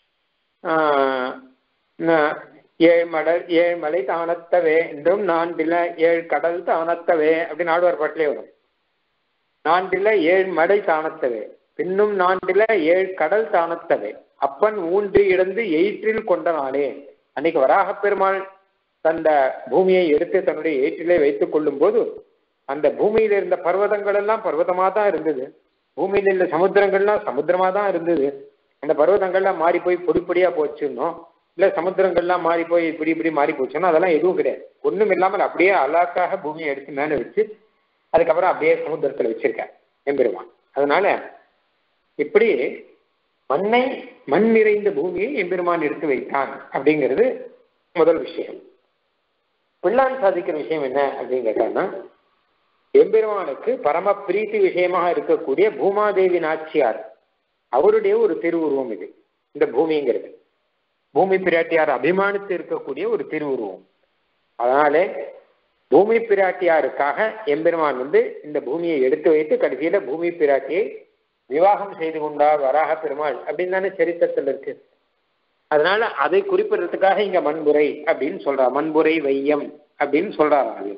ஏழு மலை தானத்தவே என்றும் நான்கில 7 கடல் தானத்தவே அப்படின்னு ஆழ்வார் பாட்டிலே வரும். 4 7 மலை தானத்தவே, பின்னும் 4 7 கடல் தானத்தவே, அப்பன் ஊன்றி இடந்து எயிற்றில் கொண்ட நாளே. அன்னைக்கு வராக பெருமாள் தந்த பூமியை எடுத்து தன்னுடைய எயிற்றிலே வைத்துக் கொள்ளும் போது அந்த பூமியில இருந்த பர்வதங்கள் எல்லாம் பர்வதமா தான் இருந்தது, பூமியில இருந்த சமுத்திரங்கள்லாம் சமுத்திரமா தான் இருந்தது. அந்த பர்வதங்கள்லாம் மாறி போய் பொடிப்பொடியா போச்சுன்னோம், இல்ல சமுத்திரங்கள்லாம் மாறி போய் இப்படி மாறி போச்சுன்னா அதெல்லாம் எதுவும் கிடையாது. ஒண்ணும் இல்லாமல் அப்படியே அழகாக பூமியை எடுத்து மேல வச்சு அதுக்கப்புறம் அப்படியே சமுத்திரத்துல வச்சிருக்கேன் எம்பெருமான். அதனால இப்படி மண் நிறைந்த பூமியை எம்பெருமான் எடுத்து வைத்தான் அப்படிங்கிறது முதல் விஷயம். பிள்ளான் சாதிக்கிற விஷயம் என்ன அப்படின்னு கேட்டான்னா, எம்பெருமானுக்கு பரம பிரீத்தி விஷயமாக இருக்கக்கூடிய பூமாதேவி நாச்சியார் அவருடைய ஒரு திருவுருவம் இது. இந்த பூமிங்கிறது பூமி பிராட்டியார் அபிமானித்து இருக்கக்கூடிய ஒரு திருவுருவம். அதனாலே பூமி பிராட்டியாருக்காக எம்பெருமான் இந்த பூமியை எடுத்து வைத்து கடைசியில பூமி பிராட்டியை விவாகம் செய்து கொண்டார் வராக பெருமாள் அப்படின்னு தானே சரித்திரத்தில் இருக்கு. அதனால அதை குறிப்பிடுறதுக்காக இங்க மண்புரை அப்படின்னு சொல்றார். மண்புரை வையம் அப்படின்னு சொல்றாரு.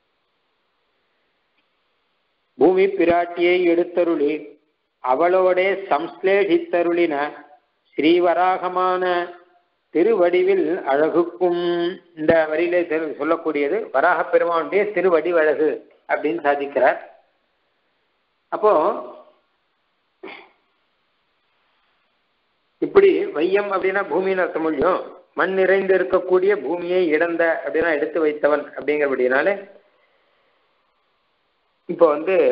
பூமி பிராட்டியை எடுத்தருளி அவளோட சம்ஸ்லேஷித்தருளின ஸ்ரீவராகமான திருவடிவில் அழகுக்கும், இந்த வரியிலே சொல்லக்கூடியது வராக பெருமானுடைய திருவடிவழகு அப்படின்னு சாதிக்கிறார். அப்போ இப்படி வையம் அப்படின்னா பூமியின் அர்த்தம் இல்லையோ, மண் நிறைந்து இருக்கக்கூடிய பூமியை இடந்த அப்படின்னா எடுத்து வைத்தவன் அப்படிங்கிறபடினால இப்போ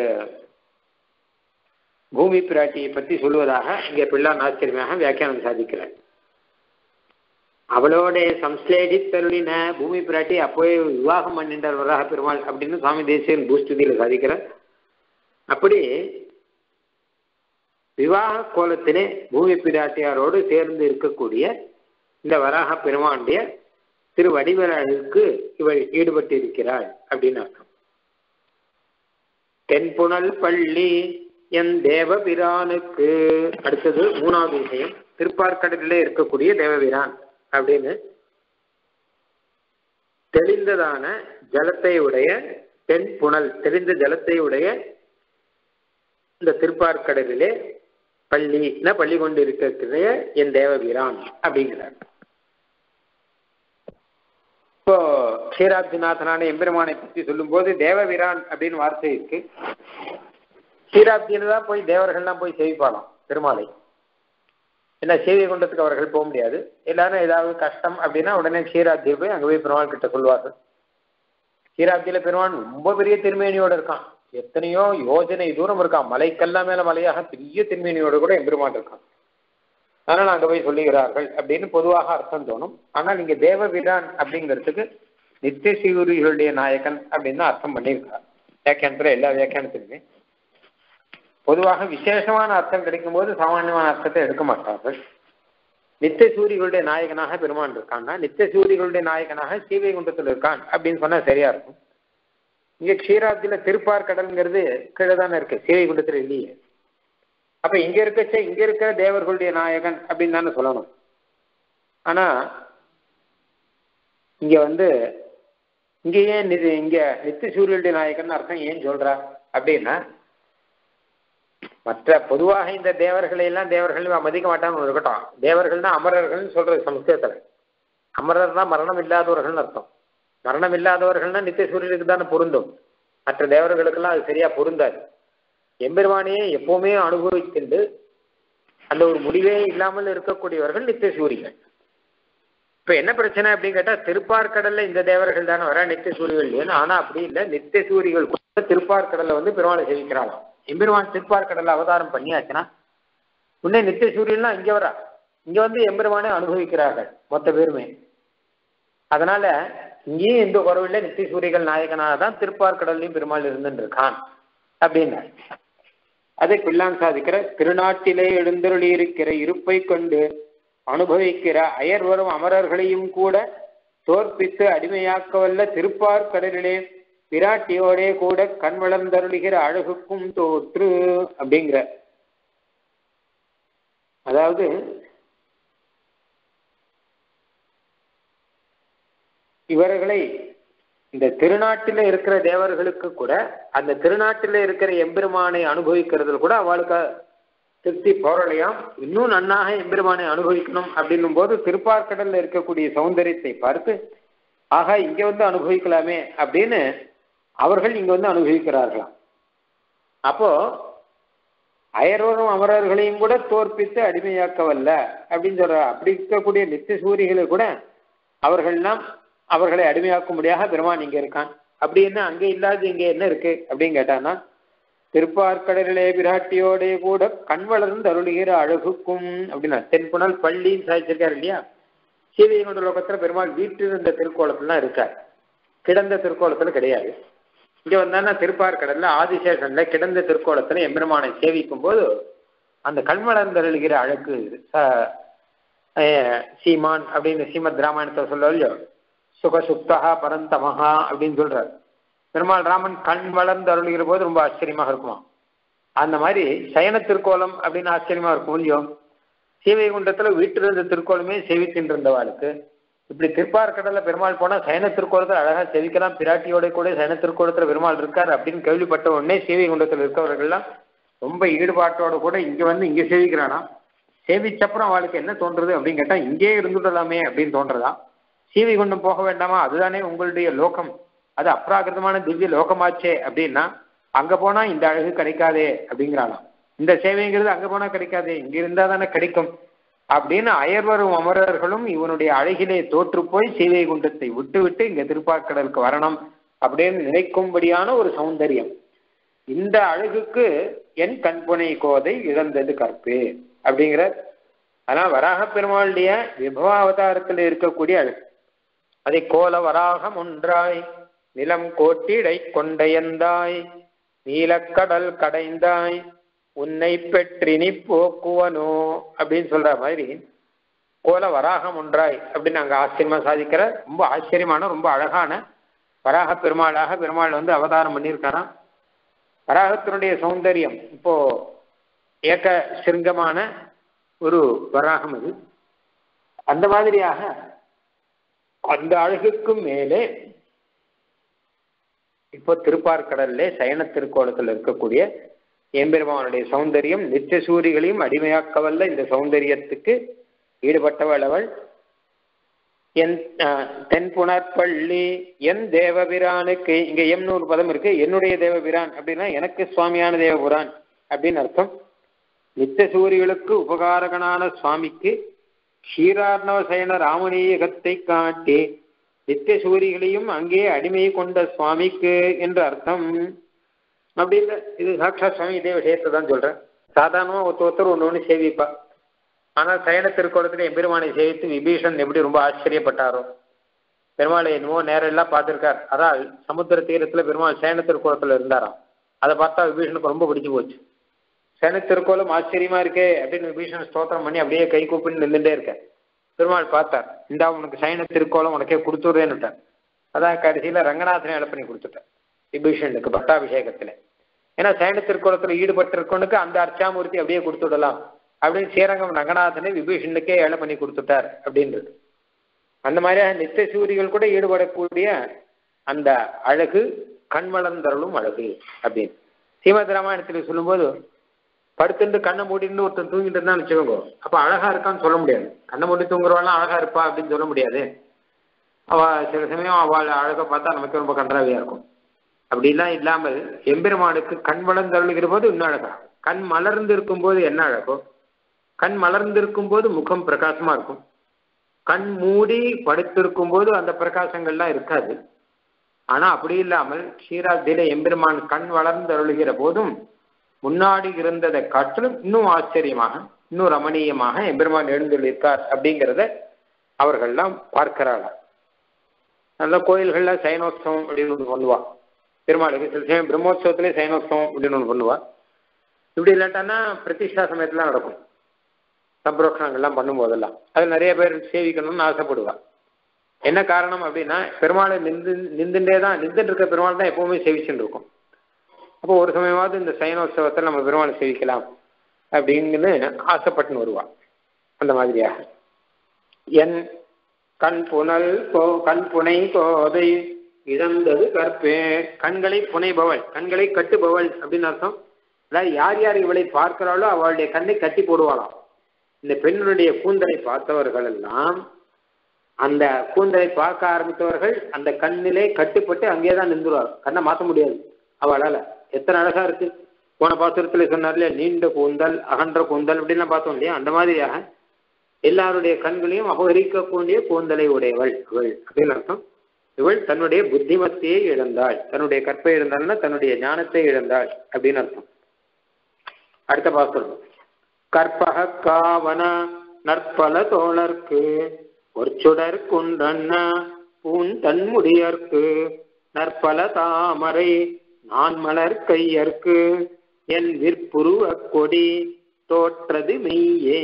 பூமி பிராட்டியை பற்றி சொல்லுவதாக இங்கே பிள்ளான் ஆச்சரியமாக வியாக்கியானம் சாதிக்கிறார். அவளோட சம்ஸ்லேஷித்தருளின பூமி பிராட்டி அப்போவே விவாகம் பண்ணின்றார் வராக பெருமாள் அப்படின்னு சுவாமி தேசியன் பூஸ்துதியில் சாதிக்கிறார். அப்படி விவாக கோலத்திலே பூமி பிராட்டியாரோடு சேர்ந்து இருக்கக்கூடிய இந்த வராக பெருமானுடைய திருவடிவழகுக்கு இவள் ஈடுபட்டு இருக்கிறாள் அப்படின்னு அர்த்தம். தென்புணல் பள்ளி என் தேவபிரானுக்கு, அடுத்தது மூணாவது விஷயம், திருப்பார்க்கடலிலே இருக்கக்கூடிய தேவபிரான் அப்படின்னு தெளிந்ததான ஜலத்தை உடைய தென்புணல், தெளிந்த ஜலத்தை உடைய இந்த திருப்பார்க்கடலிலே பள்ளி கொண்டு இருக்கிற என் தேவபிரான் அப்படிங்கிறார். இப்போ க்ஷீராப்திநாதனான எம்பெருமானை பற்றி சொல்லும் போது தேவபிரான் அப்படின்னு வார்த்தை இருக்கு. க்ஷீராப்தியில தான் போய் தேவர்கள்லாம் போய் சேவிப்பாளாம் பெருமாளை. ஏன்னா சேவை கொண்டதுக்கு அவர்கள் போக முடியாது. எல்லாரும் ஏதாவது கஷ்டம் அப்படின்னா உடனே க்ஷீராப்தியை போய் அங்கே போய் பெருமாள் கிட்ட சொல்வார்கள். க்ஷீராப்தியில பெருமாள் ரொம்ப பெரிய திருமேனியோடு இருக்கான், எத்தனையோ யோஜனை தூரம் இருக்கான், மலைக்கெல்லாம் மேல மலையாக பெரிய திருமேனியோடு கூட எம்பெருமான் இருக்கான். அதனால அங்க போய் சொல்லுகிறார்கள் அப்படின்னு பொதுவாக அர்த்தம் தோணும். ஆனால் இங்க தேவபிரான் அப்படிங்கிறதுக்கு நித்திய சூரிகளுடைய நாயகன் அப்படின்னு தான் அர்த்தம் பண்ணியிருக்கார். வியாக்கியானத்துல எல்லா வியாக்கியானத்திலுமே பொதுவாக விசேஷமான அர்த்தம் கிடைக்கும் போது சாமானியமான அர்த்தத்தை எடுக்க மாட்டார்கள். நித்திய சூரிகளுடைய நாயகனாக பெருமான் இருக்கான்னா நித்திய சூரிகளுடைய நாயகனாக ஸ்ரீவைகுண்டத்தில் இருக்கான் அப்படின்னு சொன்னா சரியா இருக்கும். இங்க க்ஷீராப்தியில திருப்பார்க்கடல்ங்கிறது கீழே தானே இருக்கு, ஸ்ரீவைகுண்டத்துல இல்லையே. அப்ப இங்க இருக்கிற தேவர்களுடைய நாயகன் அப்படின்னு தானே சொல்லணும். ஆனா இங்க இங்க ஏன் இங்க நித்திய சூரியனுடைய நாயகன் அர்த்தம் ஏன் சொல்றா அப்படின்னா, மற்ற பொதுவாக இந்த தேவர்களை எல்லாம் தேவர்கள் மதிக்க மாட்டான்னு இருக்கட்டும். தேவர்கள்னா அமரர்கள் சொல்றது சமஸ்கிருதத்துல. அமரர் தான் மரணம் இல்லாதவர்கள் அர்த்தம். மரணம் இல்லாதவர்கள்னா நித்திய சூரியனுக்கு தானே பொருந்தும், மற்ற தேவர்களுக்கெல்லாம் அது சரியா பொருந்தாது. எம்பெருமானையே எப்பவுமே அனுபவித்து அந்த ஒரு முடிவே இல்லாமல் இருக்கக்கூடியவர்கள் நித்திய சூரிகள். இப்ப என்ன பிரச்சனை அப்படின்னு கேட்டா, திருப்பார்க்கடல்ல இந்த தேவர்கள் தானே வர நித்திய சூரிகள். ஆனா அப்படி இல்லை, நித்திய சூரிகள் கூட திருப்பார்க்கடல்ல பெருமாளை சேவிக்கிறாங்க. எம்பெருமான் திருப்பார்க்கடல்ல அவதாரம் பண்ணியாச்சுன்னா உடனே நித்திய சூரியன்லாம் இங்க வரா, இங்க எம்பெருமானை அனுபவிக்கிறார்கள் மொத்த பேருமே. அதனால இங்கேயும் எந்த குறவில்லை, நித்திய சூரியர்கள் நாயகனாக தான் திருப்பார்க்கடல்லையும் பெருமாள் இருந்துட்டு இருக்கான் அப்படின்னா. அதை பிள்ளான் சாதிக்கிற திருநாட்டிலே எழுந்தருளி இருக்கிற இருப்பை கொண்டு அனுபவிக்கிற அயர் வரும் அமரர்களையும் கூட தோற்பித்து அடிமையாக்கவல்ல திருப்பார்க்கடலிலே பிராட்டியோடே கூட கண் வளர்ந்தருளுகிற அழகுக்கும் தோற்று அப்படிங்கிற. அதாவது இவர்களை இந்த திருநாட்டில இருக்கிற தேவர்களுக்கு கூட அந்த திருநாட்டில இருக்கிற எம்பெருமானை அனுபவிக்கிறதுல கூட அவளுக்கு திருப்தி போரலையாம். இன்னும் நன்னாக எம்பெருமானை அனுபவிக்கணும் அப்படின்னும் போது திருப்பார்க்கடல்ல இருக்கக்கூடிய சௌந்தரியத்தை பார்த்து ஆகா இங்க அனுபவிக்கலாமே அப்படின்னு அவர்கள் இங்க அனுபவிக்கிறார்களாம். அப்போ அயர்வரும் அமரர்களையும் கூட தோற்பித்து அடிமையாக்கவல்ல அப்படின்னு சொல்ற. அப்படி இருக்கக்கூடிய நித்திய சூரிகளை கூட அவர்களை அடிமையாக்கும்படியாக பெருமான் இங்க இருக்கான். அப்படி என்ன அங்கே இல்லாது இங்க என்ன இருக்கு அப்படின்னு கேட்டான்னா, திருப்பார்க்கடலிலே பிராட்டியோட கூட கண் வளர்ந்து அருளுகிற அழகுக்கும் அப்படின்னா தென்புணல் பள்ளின்னு சாதிச்சிருக்காரு இல்லையா. சீவைகுண்ட லோகத்துல பெருமாள் வீட்டிருந்த திருக்கோலத்துலாம் இருக்கார், கிடந்த திருக்கோலத்துல கிடையாது. இங்க வந்தான்னா திருப்பார்க்கடல்ல ஆதிசேஷன்ல கிடந்த திருக்கோலத்துல எம்பெருமானை சேவிக்கும் போது அந்த கண் வளர்ந்து அருளுகிற அழகு சீமான் அப்படின்னு ஸ்ரீமத் ராமாயணத்தை சொல்ல இல்லையோ, சுகசுப்தா பரந்தமஹா அப்படின்னு சொல்றாரு. பெருமாள் ராமன் கண் வளர்ந்து அருளுகிற போது ரொம்ப ஆச்சரியமாக இருக்குமா. அந்த மாதிரி சயன திருக்கோலம் அப்படின்னு ஆச்சரியமா இருக்கும் இல்லையோ. சீவைகுண்டத்துல வீட்டிலிருந்த திருக்கோலமே சேவிக்கின்றிருந்தவாளுக்கு இப்படி திருப்பார்கடல்ல பெருமாள் போனா சயன திருக்கோலத்தில் அழகா செவிக்கலாம், பிராட்டியோட கூட சயன திருக்கோலத்துல பெருமாள் இருக்கார் அப்படின்னு கேள்விப்பட்ட உடனே சீவைகுண்டத்தில் இருக்கவர்கள்லாம் ரொம்ப ஈடுபாட்டோட கூட இங்க வந்து இங்க சேவிக்கிறானா. சேவிச்சப்புறம் அவளுக்கு என்ன தோன்றது அப்படின்னு கேட்டா இங்கே இருந்துடலாமே அப்படின்னு தோன்றதா. சீவைகுண்டம் போக வேண்டாமா, அதுதானே உங்களுடைய லோகம், அது அப்ராகிருதமான திவ்ய லோகமாச்சே அப்படின்னா அங்க போனா இந்த அழகு கிடைக்காதே அப்படிங்கிறாளாம். இந்த சேவைங்கிறது அங்க போனா கிடைக்காதே, இங்க இருந்தா தானே கிடைக்கும் அப்படின்னு அயர்வரும் அமரர்களும் இவனுடைய அழகிலே தோற்று போய் சீவைகுண்டத்தை விட்டு விட்டு இங்க திருப்பார்கடலுக்கு வரணும் அப்படின்னு நினைக்கும்படியான ஒரு சௌந்தரியம். இந்த அழகுக்கு என் கண்புனை கோதை இழந்தது கற்பு அப்படிங்கிற. ஆனா வராக பெருமாளுடைய விபவாவதாரத்தில் இருக்கக்கூடிய அழகு அதை கோல வராகம் ஒன்றாய் நிலம் கோட்டிடை கொண்டையந்தாய் நீலக்கடல் கடைந்தாய் உன்னை பெற்றினி போக்குவனோ அப்படின்னு சொல்ற மாதிரி கோல வராகம் ஒன்றாய் அப்படின்னு நாங்கள் ஆச்சரியமா சாதிக்கிற ரொம்ப ஆச்சரியமான ரொம்ப அழகான வராக பெருமாளாக பெருமாள் வந்து அவதாரம் பண்ணியிருக்காராம். வராகத்தினுடைய சௌந்தரியம் இப்போ ஏக சிருங்கமான ஒரு வராகம் அது. அந்த மாதிரியாக அந்த அழகுக்கும் மேலே இப்போ திருப்பார்கடல்ல சயன திருக்கோலத்தில் இருக்கக்கூடிய எம்பெருமானுடைய சௌந்தரியம் நித்திய சூரிகளையும் அடிமையாக்கவல்ல. இந்த சௌந்தரியத்துக்கு ஈடுபட்டவள் அவள். என் தென்புணர்பள்ளி என் தேவபிரானுக்கு, இங்க எம்னூறு பதம் இருக்கு, என்னுடைய தேவபிரான் அப்படின்னா எனக்கு சுவாமியான தேவபுரான் அப்படின்னு அர்த்தம். நித்திய சூரிகளுக்கு உபகாரகனான சுவாமிக்கு க்ஷீரார்ணவ சயன ராமணீயகத்தை காட்டி நித்திய சூரிகளையும் அங்கே அடிமை கொண்ட சுவாமிக்கு என்று அர்த்தம். அப்படி இல்லை, இது சாட்சாத் சுவாமி இதே விஷயத்தை தான் சொல்றேன். சாதாரணமா ஒருத்தர் ஒன்று சேவிப்பா. ஆனால் சயன திருக்கோலத்தில் எம்பெருமானை சேவித்து விபீஷன் எப்படி ரொம்ப ஆச்சரியப்பட்டாரோ. பெருமாளை என்னவோ நேரம் எல்லாம் பார்த்திருக்கார். அதால் சமுத்திர தீரத்துல பெருமாள் சயன திருக்கோலத்துல இருந்தாராம். அதை பார்த்தா விபீஷனுக்கு ரொம்ப பிடிச்சு போச்சு. சயன திருக்கோலம் ஆச்சரியமா இருக்கே அப்படின்னு விபீஷன் ஸ்தோத்திரம் பண்ணி அப்படியே கை கூப்பின்னு நின்றுட்டே இருக்க. பெருமாள் பார்த்தார், இந்தா உனக்கு சயன திருக்கோலம் உனக்கே கொடுத்துடுறேன்னுட்டார். அதான் கடைசியில ரங்கநாதனை அழை பண்ணி கொடுத்துட்டார் விபீஷனுக்கு பட்டாபிஷேகத்துல. ஏன்னா சயன திருக்கோலத்துல ஈடுபட்டிருக்கவனுக்கு அந்த அர்ச்சாமூர்த்தி அப்படியே கொடுத்துடலாம் அப்படின்னு ஸ்ரீரங்கம் ரங்கநாதனை விபீஷனுக்கே ஏழை பண்ணி கொடுத்துட்டார் அப்படின்றது. அந்த மாதிரியாக நித்திய சூரிகள் கூட ஈடுபடக்கூடிய அந்த அழகு கண்மலர்ந்தருளும் அழகு அப்படின்னு ஸ்ரீமத் ராமாயணத்தில் சொல்லும்போது படுத்துட்டு கண்ணை மூடிட்டு ஒருத்தன் தூங்கிட்டு இருந்தான்னு வச்சுக்கோங்க, அப்ப அழகா இருக்கான்னு சொல்ல முடியாது. கண்ணை மூடி தூங்குறவாள்லாம் அழகா இருப்பா அப்படின்னு சொல்ல முடியாது. சில சமயம் அவள் அழகை பார்த்தா நமக்கு ரொம்ப கன்றாவியா இருக்கும். அப்படிலாம் இல்லாமல் எம்பெருமானுக்கு கண் வளர்ந்தருளுகிற போது இன்னும் அழகா, கண் மலர்ந்து இருக்கும் போது என்ன அழகோ, கண் மலர்ந்திருக்கும் போது முகம் பிரகாசமா இருக்கும். கண் மூடி படுத்திருக்கும் போது அந்த பிரகாசங்கள்லாம் இருக்காது. ஆனா அப்படி இல்லாமல் க்ஷீராப்தியில எம்பெருமான் கண் வளர்ந்து அருளுகிற போதும் முன்னாடி இருந்ததை காட்டிலும் இன்னும் ஆச்சரியமாக இன்னும் ரமணீயமாக எம்பெருமான் எழுந்துள்ளிருக்கார் அப்படிங்கிறத அவர்கள்லாம் பார்க்கிறார்கள். நல்ல கோயில்கள்ல சயனோத்சவம் அப்படின்னு ஒன்று பண்ணுவா. பெருமாளுக்கு சில சமயம் பிரம்மோத்சவத்திலே சயனோத்சவம் அப்படின்னு ஒன்று பண்ணுவா. இப்படி இல்லாட்டானா பிரதிஷ்டா சமயத்துல நடக்கும். சம்பரோஷங்கள்லாம் பண்ணும் போதெல்லாம் அது நிறைய பேர் சேவிக்கணும்னு ஆசைப்படுவா. என்ன காரணம் அப்படின்னா பெருமாளை நின்றுட்டே தான் நின்றுட்டு இருக்க பெருமாள் தான் எப்பவுமே சேவிச்சுட்டு இருக்கும். அப்போ ஒரு சமயமாவது இந்த சயனோத்சவத்தில் நம்ம பெருமாளை சேவிக்கலாம் அப்படின்னு ஆசைப்பட்டுன்னு வருவா. அந்த மாதிரியாக என் கண் புனை கோதை இழந்தது கற்பே, கண்களை புனைபவள் கண்களை கட்டுபவள் அப்படின்னு அர்த்தம். அதாவது யார் யார் இவளை பார்க்கிறாளோ அவளுடைய கண்ணை கட்டி போடுவாளாம். இந்த பெண்ணுடைய கூந்தலை பார்த்தவர்கள் எல்லாம் அந்த கூந்தலை பார்க்க ஆரம்பித்தவர்கள் அந்த கண்ணிலே கட்டுப்பட்டு அங்கேதான் நின்றுவார். கண்ணை மாற்ற முடியாது அவளால. எத்தனை அழகா இருக்கு. போன பாசுரத்துல சொன்னார்ல, நீண்ட கூந்தல் அகன்ற கூந்தல் அப்படின்லாம் பார்த்தோம் இல்லையா. அந்த மாதிரியாக எல்லாருடைய கண்களையும் அபகரிக்கக்கூடிய கூந்தலை உடையவள் அவள் அப்படின்னு அர்த்தம். இவள் தன்னுடைய புத்திமத்தையை இழந்தாள், தன்னுடைய கற்பை இழந்தாள்னா தன்னுடைய ஞானத்தை இழந்தாள் அப்படின்னு அர்த்தம். அடுத்த பாசுரம், கற்பக காவன நற்பல தோழர்க்கு ஒரு சுடர் குன்றன்ன பூன் தன்முடியர்க்கு நற்பல தாமரை நான் மலர் கையர்க்கு என் விற்புருவ கொடி தோற்றது மெய்யே.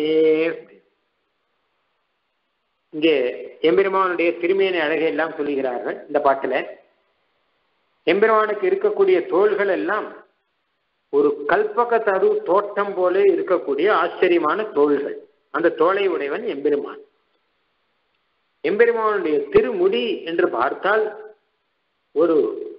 இங்கே எம்பெருமானுடைய திருமேனி அழகை எல்லாம் சொல்லுகிறார்கள் இந்த பாட்டுல. எம்பெருமானுக்கு இருக்கக்கூடிய தோள்கள் எல்லாம் ஒரு கல்பக தரு தோட்டம் போல இருக்கக்கூடிய ஆச்சரியமான தோள்கள். அந்த தோளை உடையவன் எம்பெருமான். எம்பெருமானுடைய திருமுடி என்று பார்த்தால் ஒரு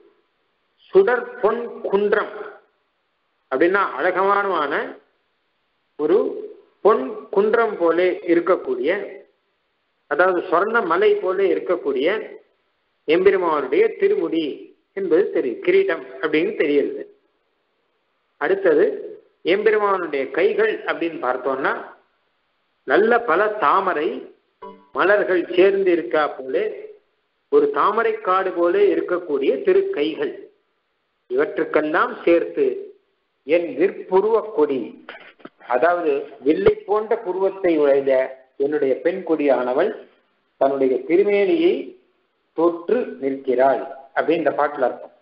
சுடர் பொன் குன்றம் அப்படின்னா அழகமான ஒரு பொன் குன்றம் போல இருக்கக்கூடிய, அதாவது சொர்ண மலை போல இருக்கக்கூடிய எம்பெருமானுடைய திருமுடி என்பது தெரியும். கிரீடம் அப்படின்னு தெரியுது. அடுத்தது எம்பெருமானுடைய கைகள் அப்படின்னு பார்த்தோம்னா நல்ல பல தாமரை மலர்கள் சேர்ந்து இருக்கா போல ஒரு தாமரை காடு போல இருக்கக்கூடிய திருக்கைகள். இவற்றுக்கெல்லாம் சேர்த்து என் விற்புருவ கொடி, அதாவது வில்லை போன்ற புருவத்தை உழைந்த என்னுடைய பெண் கொடியானவள் தன்னுடைய திருமேனியை தோற்று நிற்கிறாள் அப்படின்னு இந்த பாட்டில் அர்த்தம்.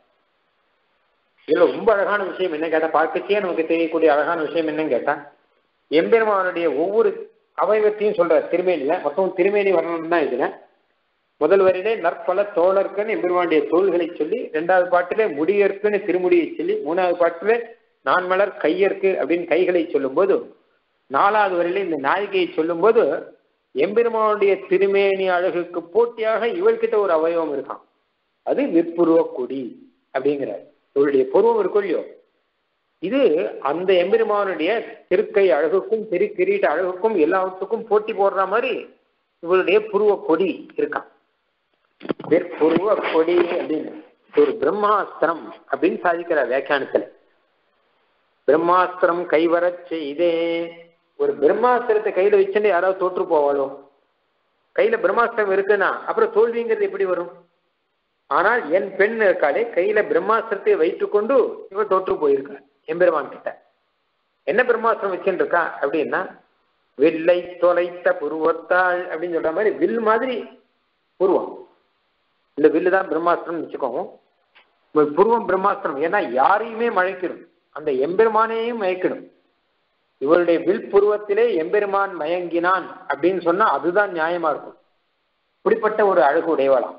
இதுல ரொம்ப அழகான விஷயம் என்ன கேட்டா, பார்க்கச்சே நமக்கு தெரியக்கூடிய அழகான விஷயம் என்னன்னு கேட்டா, எம்பெருமானுடைய ஒவ்வொரு அவயவத்தையும் சொல்ற திருமேனியில மொத்தம் திருமேனி வரணும் தான். இதுல முதல் வரையிலே நற்பல தோழர்க்குன்னு எம்பெருமானுடைய தோள்களை சொல்லி, இரண்டாவது பாட்டிலே முடியற்குன்னு திருமுடியை சொல்லி, மூணாவது பாட்டிலே நான்மலர் கையற்கு அப்படின்னு கைகளை சொல்லும் போது, நாலாவது வரையில இந்த நாயகியை சொல்லும் போது எம்பெருமானுடைய திருமேனி அழகுக்கு போட்டியாக இவள்கிட்ட ஒரு அவயவம் இருக்கான். அது விற்புருவ கொடி அப்படிங்கிறார். இவளுடைய புருவம் இருக்கும் இல்லையோ, இது அந்த எம்பெருமானுடைய திருக்கை அழகுக்கும் திருக்கிரீட்ட அழகுக்கும் எல்லாத்துக்கும் போட்டி போடுற மாதிரி இவளுடைய புருவ கொடி இருக்கான். விற்புருவ கொடி அப்படின்னு ஒரு பிரம்மாஸ்திரம் அப்படின்னு சாதிக்கிறார் வியாக்கியானத்துல. பிரம்மாஸ்திரம் கைவரச் செய்தே. ஒரு பிரம்மாஸ்திரத்தை கையில வச்சுட்டு யாராவது தோற்று போவாளோ? கையில பிரம்மாஸ்திரம் இருக்குன்னா அப்புறம் தோல்விங்கிறது எப்படி வரும்? ஆனால் என் பெண் இருக்காளே கையில பிரம்மாஸ்திரத்தை வைத்துக்கொண்டு இவன் தோற்று போயிருக்காள் எம்பெருமான் கிட்ட. என்ன பிரம்மாஸ்திரம் வச்சுட்டு இருக்கா அப்படின்னா, வில்லை தொலைத்த புருவத்தாள் அப்படின்னு சொல்ற மாதிரி வில் மாதிரி புருவம். இந்த வில்லு தான் பிரம்மாஸ்திரம் வச்சுக்கோங்க. புருவம் பிரம்மாஸ்திரம். ஏன்னா யாரையுமே மயக்கிடும், அந்த எம்பெருமானையும் மயக்கிடும். இவருடைய வில் புருவத்திலே எம்பெருமான் மயங்கினான் அப்படின்னு சொன்னா அதுதான் நியாயமா இருக்கும். இப்படிப்பட்ட ஒரு அழகு உடையவளாம்.